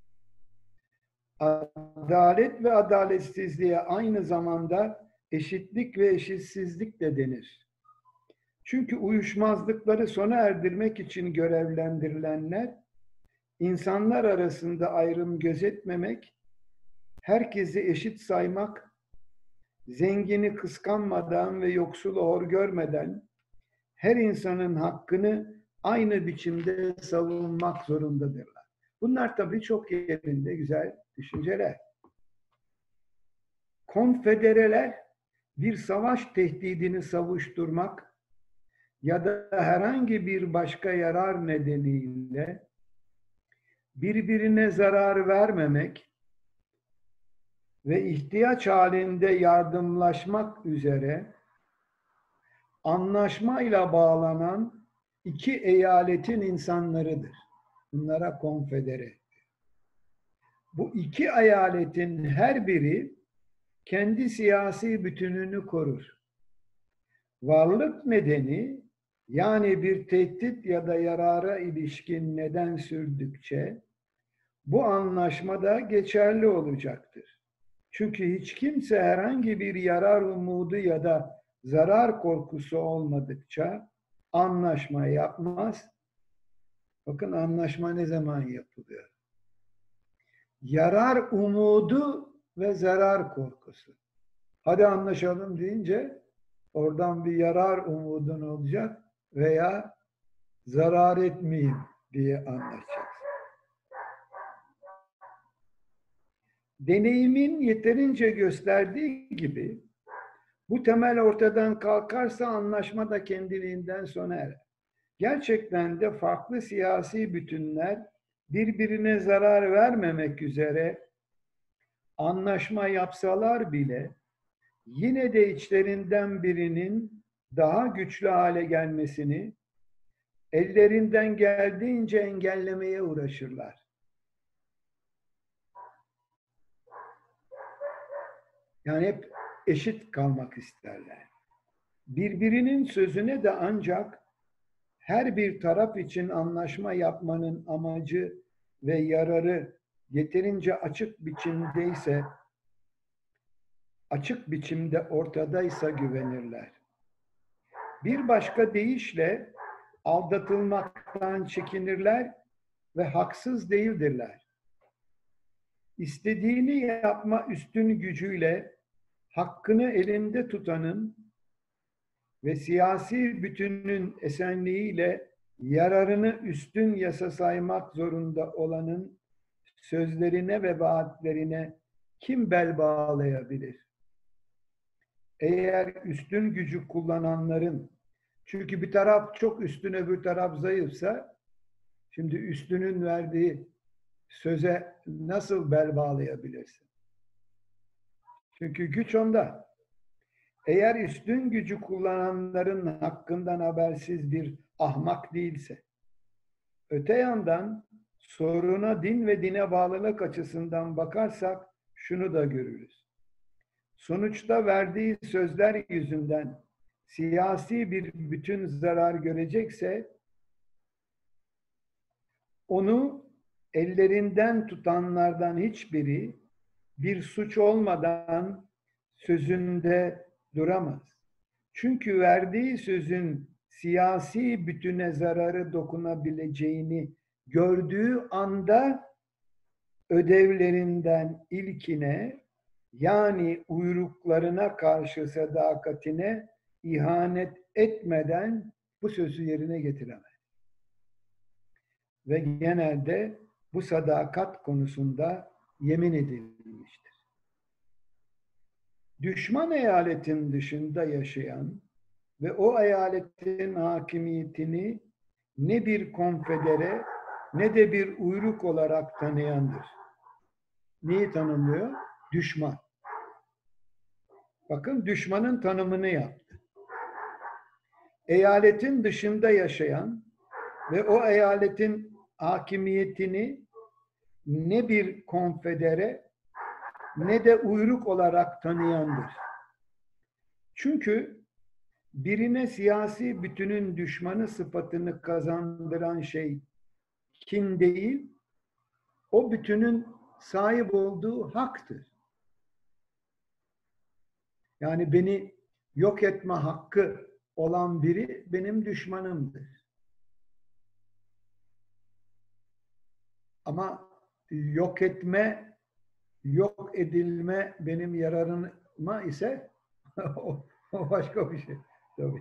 Adalet ve adaletsizliğe aynı zamanda eşitlik ve eşitsizlik de denir. Çünkü uyuşmazlıkları sona erdirmek için görevlendirilenler, insanlar arasında ayrım gözetmemek, herkesi eşit saymak, zengini kıskanmadan ve yoksulu hor görmeden her insanın hakkını aynı biçimde savunmak zorundadırlar. Bunlar tabii çok yerinde güzel düşünceler. Konfedereler bir savaş tehdidini savuşturmak ya da herhangi bir başka yarar nedeniyle birbirine zarar vermemek ve ihtiyaç halinde yardımlaşmak üzere anlaşmayla bağlanan iki eyaletin insanlarıdır. Bunlara konfedere. Bu iki eyaletin her biri kendi siyasi bütününü korur. Varlık nedeni yani bir tehdit ya da yarara ilişkin neden sürdükçe bu anlaşma da geçerli olacaktır. Çünkü hiç kimse herhangi bir yarar umudu ya da zarar korkusu olmadıkça anlaşma yapmaz. Bakın anlaşma ne zaman yapılıyor? Yarar umudu ve zarar korkusu. Hadi anlaşalım deyince oradan bir yarar umudun olacak veya zarar etmeyeyim diye anlaşacaksın. Deneyimin yeterince gösterdiği gibi bu temel ortadan kalkarsa anlaşma da kendiliğinden sona erer. Gerçekten de farklı siyasi bütünler birbirine zarar vermemek üzere anlaşma yapsalar bile yine de içlerinden birinin daha güçlü hale gelmesini ellerinden geldiğince engellemeye uğraşırlar. Yani hep eşit kalmak isterler. Birbirinin sözüne de ancak her bir taraf için anlaşma yapmanın amacı ve yararı yeterince açık biçimde ortadaysa güvenirler. Bir başka deyişle aldatılmaktan çekinirler ve haksız değildirler. İstediğini yapma üstün gücüyle hakkını elinde tutanın ve siyasi bütünün esenliğiyle yararını üstün yasa saymak zorunda olanın sözlerine ve vaatlerine kim bel bağlayabilir? Eğer üstün gücü kullananların, çünkü bir taraf çok üstün öbür taraf zayıfsa, şimdi üstünün verdiği söze nasıl bel bağlayabilirsin? Çünkü güç onda. Eğer üstün gücü kullananların hakkından habersiz bir ahmak değilse, öte yandan soruna din ve dine bağlılık açısından bakarsak şunu da görürüz. Sonuçta verdiği sözler yüzünden siyasi bir bütün zarar görecekse, onu ellerinden tutanlardan hiçbiri bir suç olmadan sözünde duramaz. Çünkü verdiği sözün siyasi bütüne zararı dokunabileceğini gördüğü anda ödevlerinden ilkine, yani uyruklarına karşı sadakatine ihanet etmeden bu sözü yerine getiremez. Ve genelde bu sadakat konusunda yemin edilmiştir. Düşman eyaletin dışında yaşayan ve o eyaletin hakimiyetini ne bir konfedere ne de bir uyruk olarak tanıyandır. Neyi tanımlıyor? Düşman. Bakın, düşmanın tanımını yaptı. Eyaletin dışında yaşayan ve o eyaletin hakimiyetini ne bir konfedere ne de uyruk olarak tanıyandır. Çünkü birine siyasi bütünün düşmanı sıfatını kazandıran şey kin değil, o bütünün sahip olduğu haktır. Yani beni yok etme hakkı olan biri benim düşmanımdır. Ama yok etme, yok edilme benim yararıma ise o başka bir şey tabii.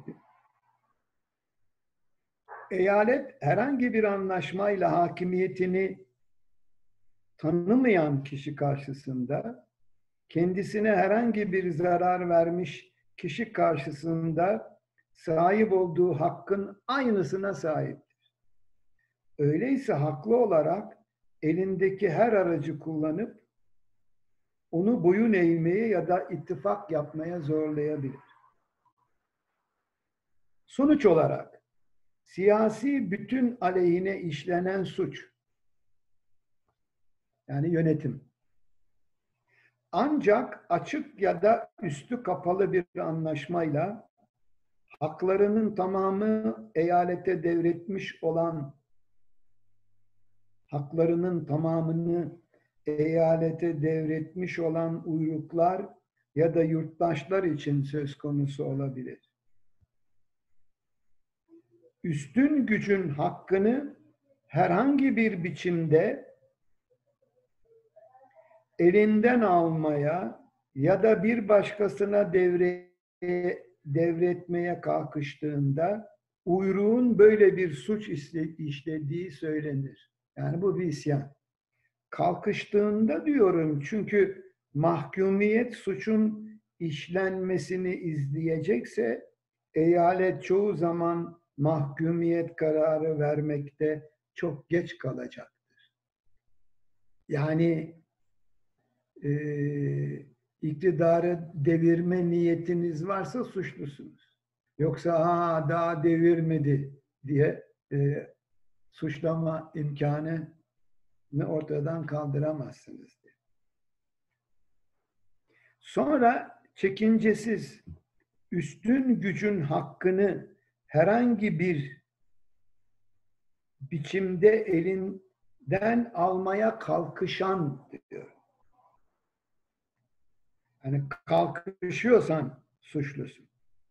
Eyalet herhangi bir anlaşmayla hakimiyetini tanımayan kişi karşısında, kendisine herhangi bir zarar vermiş kişi karşısında sahip olduğu hakkın aynısına sahiptir. Öyleyse haklı olarak elindeki her aracı kullanıp onu boyun eğmeye ya da ittifak yapmaya zorlayabilir. Sonuç olarak siyasi bütün aleyhine işlenen suç, yani yönetim, ancak açık ya da üstü kapalı bir anlaşmayla haklarının tamamını eyalete devretmiş olan uyruklar ya da yurttaşlar için söz konusu olabilir. Üstün gücün hakkını herhangi bir biçimde elinden almaya ya da bir başkasına devretmeye kalkıştığında uyruğun böyle bir suç işlediği söylenir. Yani bu bir isyan. Kalkıştığında diyorum, çünkü mahkumiyet suçun işlenmesini izleyecekse eyalet çoğu zaman mahkumiyet kararı vermekte çok geç kalacaktır. Yani iktidarı devirme niyetiniz varsa suçlusunuz. Yoksa daha devirmedi diye suçlama imkanını ortadan kaldıramazsınız diye. Sonra çekincesiz üstün gücün hakkını herhangi bir biçimde elinden almaya kalkışan diyor. Yani kalkışıyorsan suçlusun.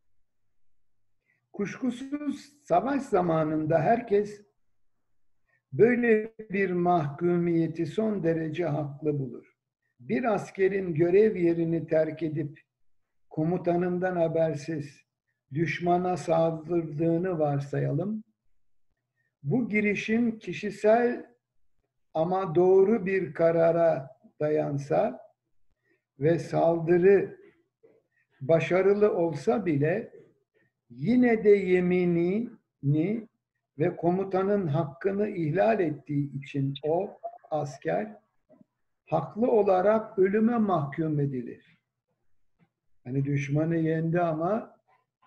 Kuşkusuz savaş zamanında herkes böyle bir mahkumiyeti son derece haklı bulur. Bir askerin görev yerini terk edip komutanından habersiz düşmana saldırdığını varsayalım. Bu girişim kişisel ama doğru bir karara dayansa ve saldırı başarılı olsa bile yine de yeminini ve komutanın hakkını ihlal ettiği için o asker haklı olarak ölüme mahkum edilir. Yani düşmanı yendi ama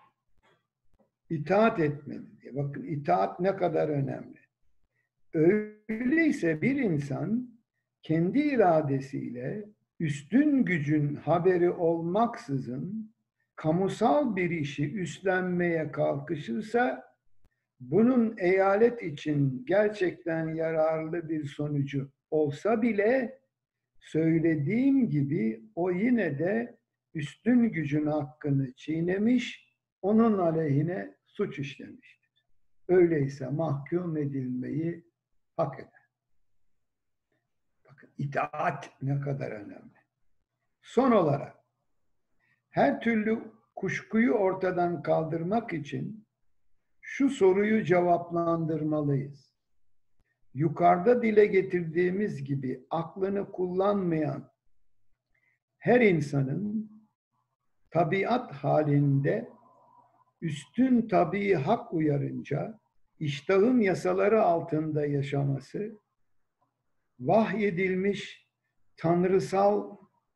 itaat etmedi diye. Bakın itaat ne kadar önemli. Öyleyse bir insan kendi iradesiyle üstün gücün haberi olmaksızın kamusal bir işi üstlenmeye kalkışırsa bunun eyalet için gerçekten yararlı bir sonucu olsa bile söylediğim gibi o yine de üstün gücün hakkını çiğnemiş, onun aleyhine suç işlemiştir. Öyleyse mahkum edilmeyi hak eder. Bakın itaat ne kadar önemli. Son olarak her türlü kuşkuyu ortadan kaldırmak için şu soruyu cevaplandırmalıyız. Yukarıda dile getirdiğimiz gibi aklını kullanmayan her insanın tabiat halinde üstün tabii hak uyarınca iştahın yasaları altında yaşaması vahyedilmiş tanrısal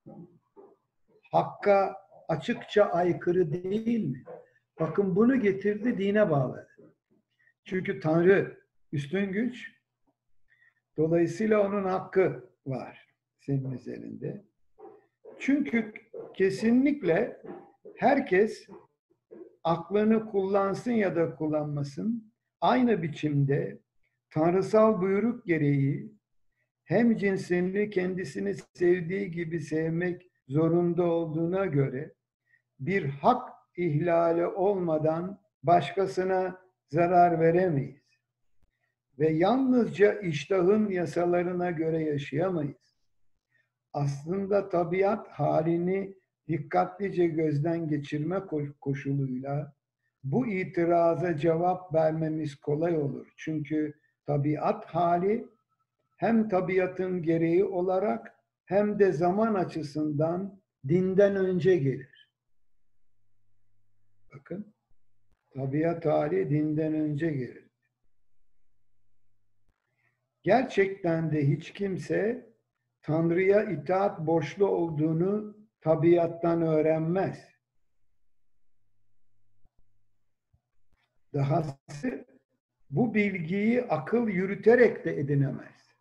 hakka açıkça aykırı değil mi? Bakın bunu getirdi, dine bağladı. Çünkü Tanrı üstün güç, dolayısıyla onun hakkı var senin üzerinde. Çünkü kesinlikle herkes aklını kullansın ya da kullanmasın, aynı biçimde tanrısal buyruk gereği hem cinsini kendisini sevdiği gibi sevmek zorunda olduğuna göre bir hak ihlali olmadan başkasına zarar veremeyiz. Ve yalnızca iştahın yasalarına göre yaşayamayız. Aslında tabiat halini dikkatlice gözden geçirme koşuluyla bu itiraza cevap vermemiz kolay olur. Çünkü tabiat hali hem tabiatın gereği olarak hem de zaman açısından dinden önce gelir. Bakın, tabiat hali dinden önce gelir. Gerçekten de hiç kimse Tanrı'ya itaat borçlu olduğunu tabiattan öğrenmez. Dahası bu bilgiyi akıl yürüterek de edinemez.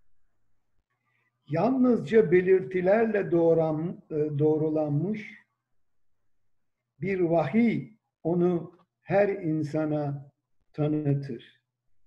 Yalnızca belirtilerle doğrulanmış bir vahiy onu her insana tanıtır.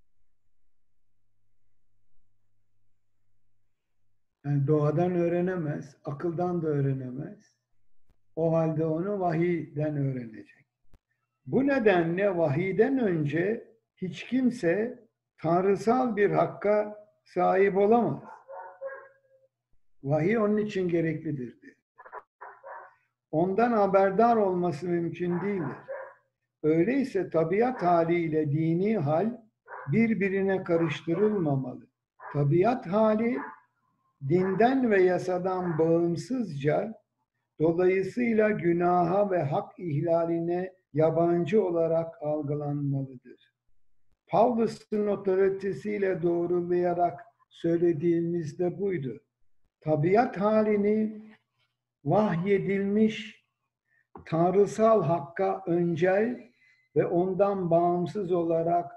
Yani doğadan öğrenemez, akıldan da öğrenemez. O halde onu vahiyden öğrenecek. Bu nedenle vahiyden önce hiç kimse tanrısal bir hakka sahip olamaz. Vahiy onun için gereklidir. Ondan haberdar olması mümkün değildir. Öyleyse tabiat haliyle dini hal birbirine karıştırılmamalı. Tabiat hali dinden ve yasadan bağımsızca, dolayısıyla günaha ve hak ihlaline yabancı olarak algılanmalıdır. Paulus'un otoritesiyle doğrulayarak söylediğimiz de buydu. Tabiat halini vahyedilmiş tanrısal hakka öncel ve ondan bağımsız olarak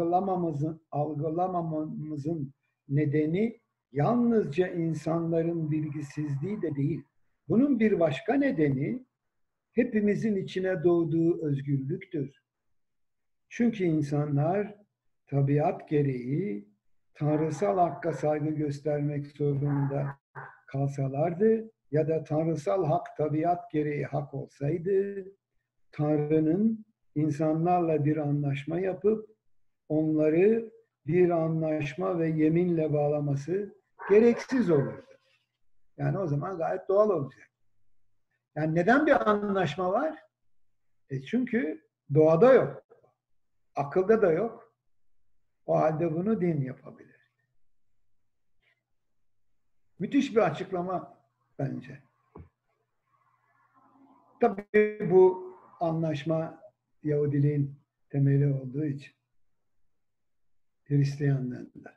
algılamamamızın nedeni yalnızca insanların bilgisizliği de değil. Bunun bir başka nedeni hepimizin içine doğduğu özgürlüktür. Çünkü insanlar tabiat gereği tanrısal hakka saygı göstermek zorunda kalsalardı ya da tanrısal hak tabiat gereği hak olsaydı, Tanrı'nın insanlarla bir anlaşma yapıp onları bir anlaşma ve yeminle bağlaması gereksiz olurdu. Yani o zaman gayet doğal olacak. Yani neden bir anlaşma var? Çünkü Doğada yok. Akılda da yok. O halde bunu din yapabilir. Müthiş bir açıklama bence. Tabii bu anlaşma Yahudiliğin temeli olduğu için Hristiyanlığın da.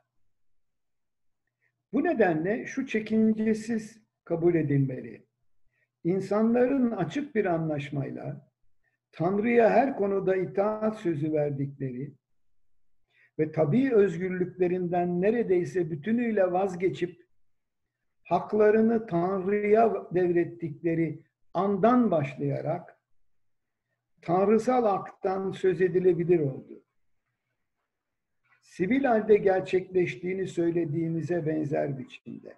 Bu nedenle şu çekincesiz kabul edilmeli. İnsanların açık bir anlaşmayla Tanrı'ya her konuda itaat sözü verdikleri ve tabii özgürlüklerinden neredeyse bütünüyle vazgeçip haklarını Tanrı'ya devrettikleri andan başlayarak tanrısal haktan söz edilebilir oldu. Sivil halde gerçekleştiğini söylediğimize benzer biçimde.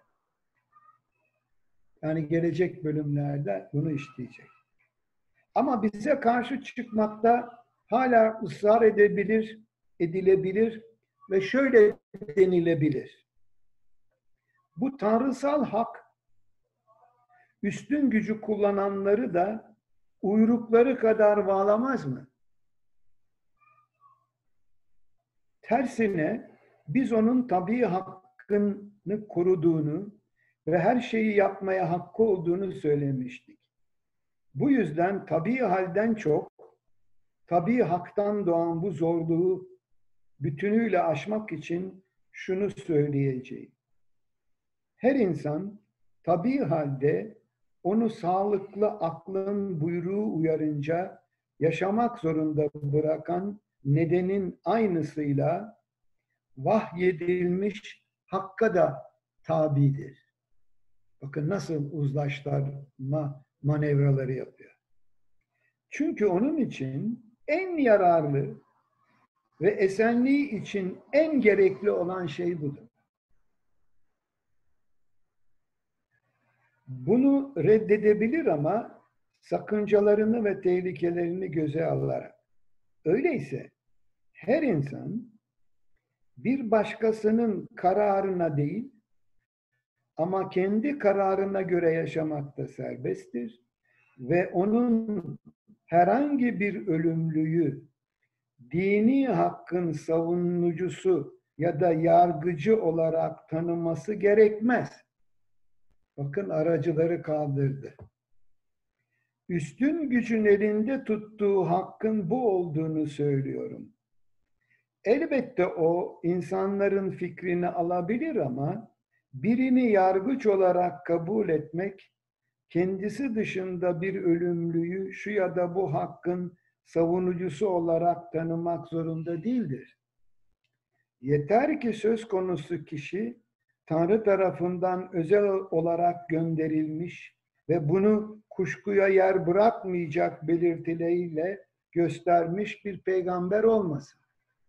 Yani gelecek bölümlerde bunu işleyecek. Ama bize karşı çıkmakta hala ısrar edilebilir ve şöyle denilebilir. Bu tanrısal hak üstün gücü kullananları da uyrukları kadar bağlamaz mı? Tersine biz onun tabii hakkını koruduğunu ve her şeyi yapmaya hakkı olduğunu söylemiştik. Bu yüzden tabii halden çok, tabii haktan doğan bu zorluğu bütünüyle aşmak için şunu söyleyeceğim. Her insan tabii halde onu sağlıklı aklın buyruğu uyarınca yaşamak zorunda bırakan nedenin aynısıyla vahyedilmiş hakka da tabidir. Bakın nasıl uzlaştırma manevraları yapıyor. Çünkü onun için en yararlı ve esenliği için en gerekli olan şey budur. Bunu reddedebilir ama sakıncalarını ve tehlikelerini göze alarak. Öyleyse her insan bir başkasının kararına değil ama kendi kararına göre yaşamakta serbesttir ve onun herhangi bir ölümlüyü dini hakkın savunucusu ya da yargıcı olarak tanıması gerekmez. Bakın aracıları kaldırdı. Üstün gücün elinde tuttuğu hakkın bu olduğunu söylüyorum. Elbette o insanların fikrini alabilir ama birini yargıç olarak kabul etmek, kendisi dışında bir ölümlüyü şu ya da bu hakkın savunucusu olarak tanımak zorunda değildir. Yeter ki söz konusu kişi Tanrı tarafından özel olarak gönderilmiş ve bunu kuşkuya yer bırakmayacak belirtileriyle göstermiş bir peygamber olmasın.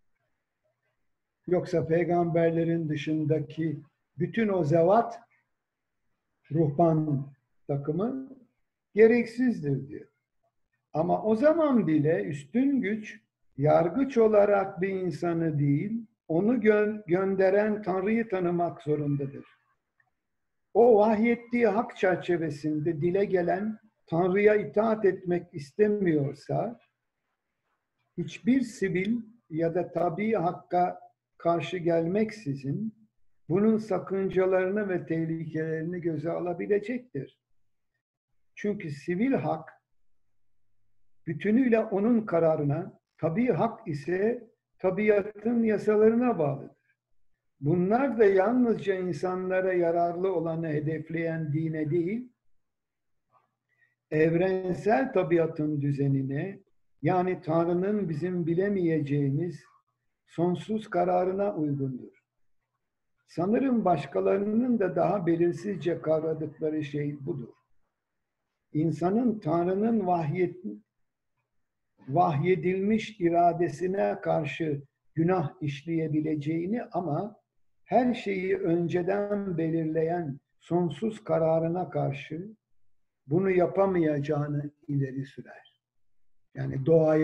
Yoksa peygamberlerin dışındaki bütün o zevat, ruhban takımı gereksizdir diyor. Ama o zaman bile üstün güç yargıç olarak bir insanı değil, onu gönderen Tanrı'yı tanımak zorundadır. O vahyettiği hak çerçevesinde dile gelen Tanrı'ya itaat etmek istemiyorsa, hiçbir sivil ya da tabii hakka karşı gelmeksizin bunun sakıncalarını ve tehlikelerini göze alabilecektir. Çünkü sivil hak bütünüyle onun kararına, tabii hak ise tabiatın yasalarına bağlıdır. Bunlar da yalnızca insanlara yararlı olanı hedefleyen dine değil, evrensel tabiatın düzenine, yani Tanrı'nın bizim bilemeyeceğimiz sonsuz kararına uygundur. Sanırım başkalarının da daha belirsizce kavradıkları şey budur. İnsanın Tanrı'nın vahyedilmiş iradesine karşı günah işleyebileceğini ama her şeyi önceden belirleyen sonsuz kararına karşı bunu yapamayacağını ileri sürer. Yani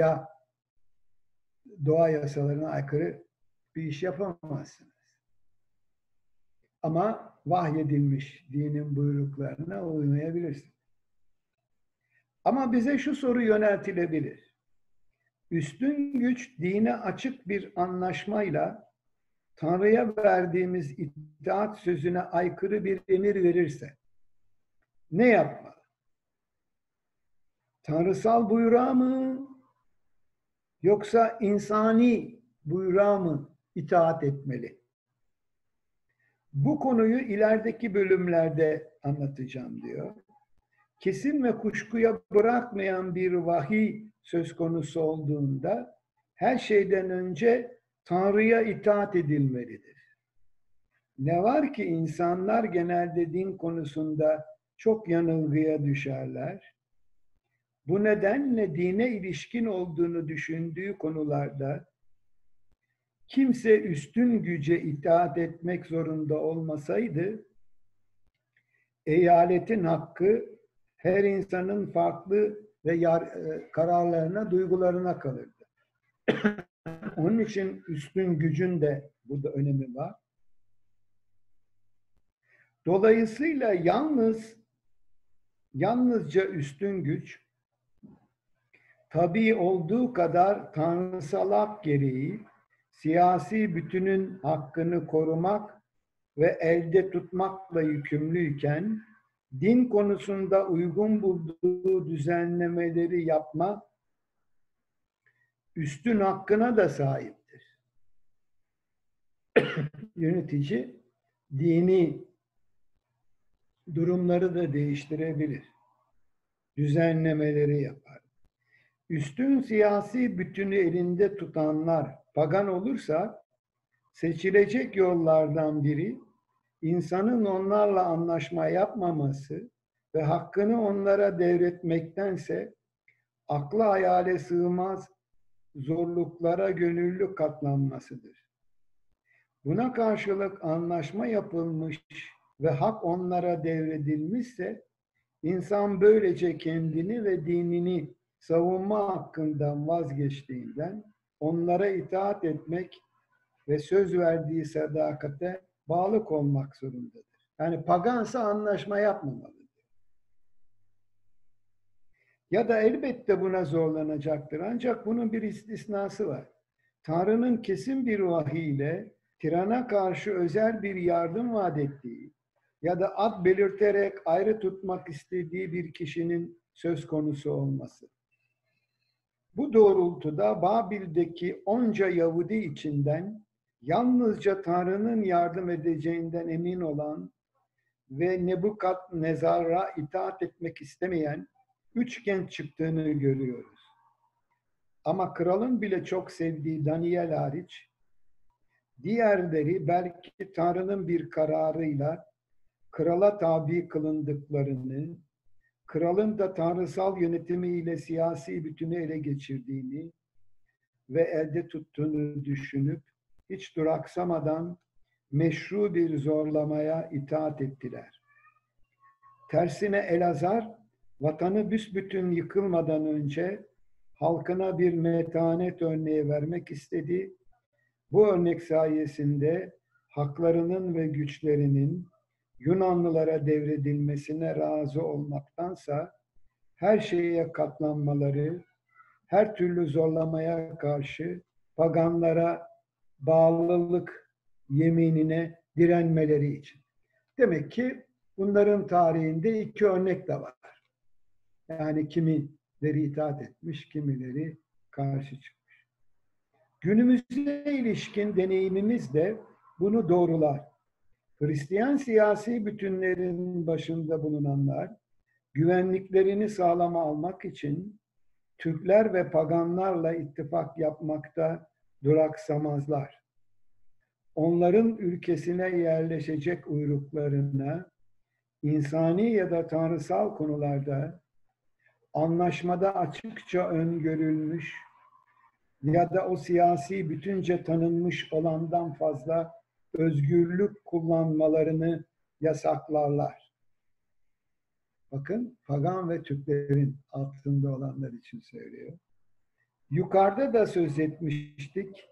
doğa yasalarına aykırı bir iş yapamazsınız. Ama vahyedilmiş dinin buyruklarına uymayabilirsiniz. Ama bize şu soru yöneltilebilir. üstün güç dine açık bir anlaşmayla Tanrı'ya verdiğimiz itaat sözüne aykırı bir emir verirse ne yapmalı? Tanrısal buyruğa mı yoksa insani buyruğa mı itaat etmeli? Bu konuyu ilerideki bölümlerde anlatacağım diyor. Kesin ve kuşkuya bırakmayan bir vahiy söz konusu olduğunda her şeyden önce Tanrı'ya itaat edilmelidir. Ne var ki insanlar genelde din konusunda çok yanılgıya düşerler. Bu nedenle dine ilişkin olduğunu düşündüğü konularda kimse üstün güce itaat etmek zorunda olmasaydı, eyaletin hakkı her insanın farklı ve kararlarına, duygularına kalırdı. Onun için üstün gücün de burada önemi var. Dolayısıyla yalnızca üstün güç, tabii olduğu kadar tanrısal hak gereği siyasi bütünün hakkını korumak ve elde tutmakla yükümlüyken, din konusunda uygun bulduğu düzenlemeleri yapma üstün hakkına da sahiptir. Yönetici dini durumları da değiştirebilir. Düzenlemeleri yapar. Üstün siyasi bütünü elinde tutanlar pagan olursa seçilecek yollardan biri insanın onlarla anlaşma yapmaması ve hakkını onlara devretmektense akla hayale sığmaz zorluklara gönüllü katlanmasıdır. Buna karşılık anlaşma yapılmış ve hak onlara devredilmişse insan böylece kendini ve dinini savunma hakkından vazgeçtiğinden onlara itaat etmek ve söz verdiği sadakate bağlı olmak zorundadır. Yani pagansa anlaşma yapmamalıdır. Ya da elbette buna zorlanacaktır. Ancak bunun bir istisnası var. Tanrı'nın kesin bir vahiyle tirana karşı özel bir yardım vaat ettiği ya da ad belirterek ayrı tutmak istediği bir kişinin söz konusu olması. Bu doğrultuda Babil'deki onca Yahudi içinden yalnızca Tanrı'nın yardım edeceğinden emin olan ve Nebukadnezar'a itaat etmek istemeyen 3 genç çıktığını görüyoruz. Ama kralın bile çok sevdiği Daniel hariç, diğerleri belki Tanrı'nın bir kararıyla krala tabi kılındıklarını, kralın da tanrısal yönetimiyle siyasi bütünü ele geçirdiğini ve elde tuttuğunu düşünüp hiç duraksamadan meşru bir zorlamaya itaat ettiler. Tersine Elazar, vatanı büsbütün yıkılmadan önce halkına bir metanet örneği vermek istedi. Bu örnek sayesinde haklarının ve güçlerinin Yunanlılara devredilmesine razı olmaktansa her şeye katlanmaları, her türlü zorlamaya karşı paganlara bağlılık yeminine direnmeleri için. Demek ki bunların tarihinde 2 örnek de var. Yani kimileri itaat etmiş, kimileri karşı çıkmış. Günümüze ilişkin deneyimimiz de bunu doğrular. Hristiyan siyasi bütünlerin başında bulunanlar, güvenliklerini sağlama almak için Türkler ve paganlarla ittifak yapmakta duraksamazlar. Onların ülkesine yerleşecek uyruklarına insani ya da tanrısal konularda anlaşmada açıkça öngörülmüş ya da o siyasi bütünce tanınmış olandan fazla özgürlük kullanmalarını yasaklarlar. Bakın, pagan ve Türklerin altında olanlar için söylüyor. Yukarıda da söz etmiştik.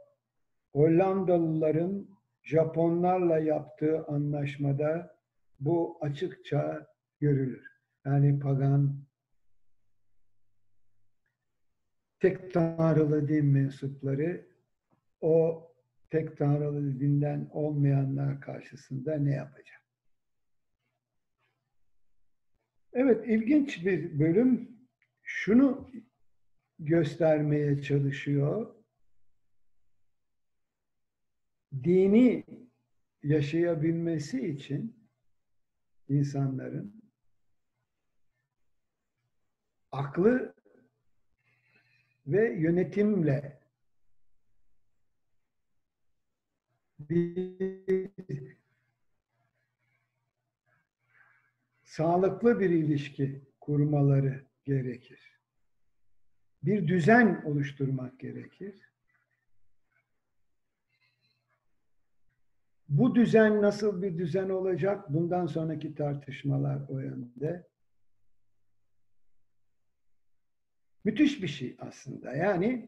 Hollandalıların Japonlarla yaptığı anlaşmada bu açıkça görülür. Yani pagan tek tanrılı din mensupları o tek tanrılı dinden olmayanlar karşısında ne yapacak? Evet, ilginç bir bölüm. Şunu göstermeye çalışıyor. Dini yaşayabilmesi için insanların aklı ve yönetimle bir sağlıklı bir ilişki kurmaları gerekir. Bir düzen oluşturmak gerekir. Bu düzen nasıl bir düzen olacak? Bundan sonraki tartışmalar o yönde. Müthiş bir şey aslında. Yani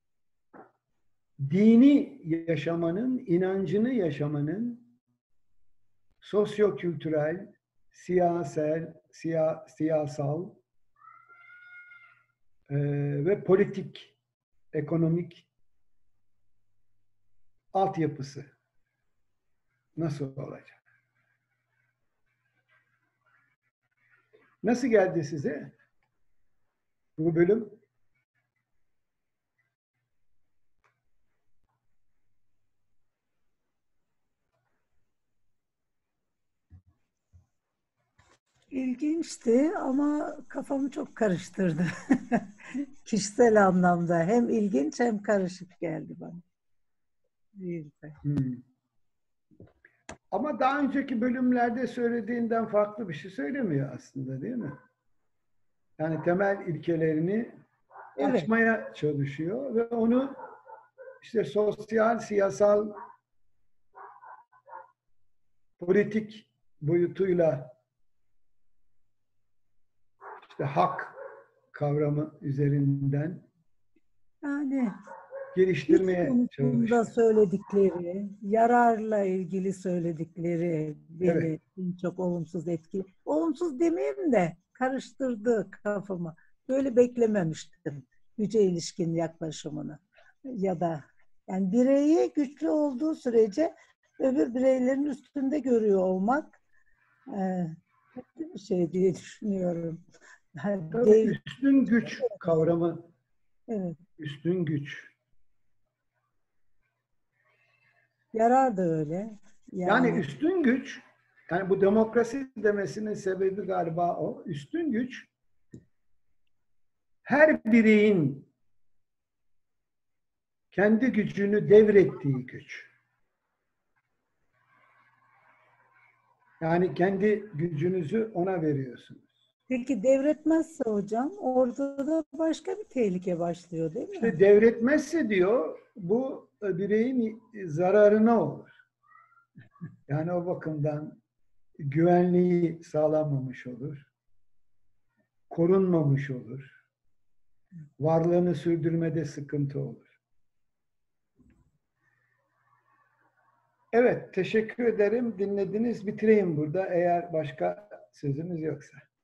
dini yaşamanın, inancını yaşamanın sosyo-kültürel, siyasal ve politik, ekonomik altyapısı nasıl olacak? Nasıl geldi size bu bölüm? İlginçti ama kafamı çok karıştırdı. Kişisel anlamda hem ilginç hem karışık geldi bana. Değildi. Ama daha önceki bölümlerde söylediğinden farklı bir şey söylemiyor aslında, değil mi? Yani temel ilkelerini Evet. açmaya çalışıyor ve onu işte sosyal, siyasal, politik boyutuyla işte hak kavramı üzerinden Yani geliştirmeye konusunda çalışıyor. söyledikleri, yararla ilgili söyledikleri beni Evet. en çok olumsuz etkili. Olumsuz demeyeyim de karıştırdı kafamı. Böyle beklememiştim güce ilişkin yaklaşımını. Ya da yani bireyi güçlü olduğu sürece öbür bireylerin üstünde görüyor olmak kötü bir şey diye düşünüyorum. Yani Tabii üstün güç kavramı, evet, üstün güç. yarar da öyle. Yani Yani üstün güç, yani bu demokrasi demesinin sebebi galiba o. Üstün güç, her bireyin kendi gücünü devrettiği güç. Yani kendi gücünüzü ona veriyorsunuz. peki devretmezse hocam orada da başka bir tehlike başlıyor değil mi? İşte devretmezse diyor, bu bireyin zararına olur. Yani o bakımdan güvenliği sağlanmamış olur, korunmamış olur, varlığını sürdürmede sıkıntı olur. Evet, teşekkür ederim. Dinlediniz. Bitireyim burada eğer başka sözünüz yoksa.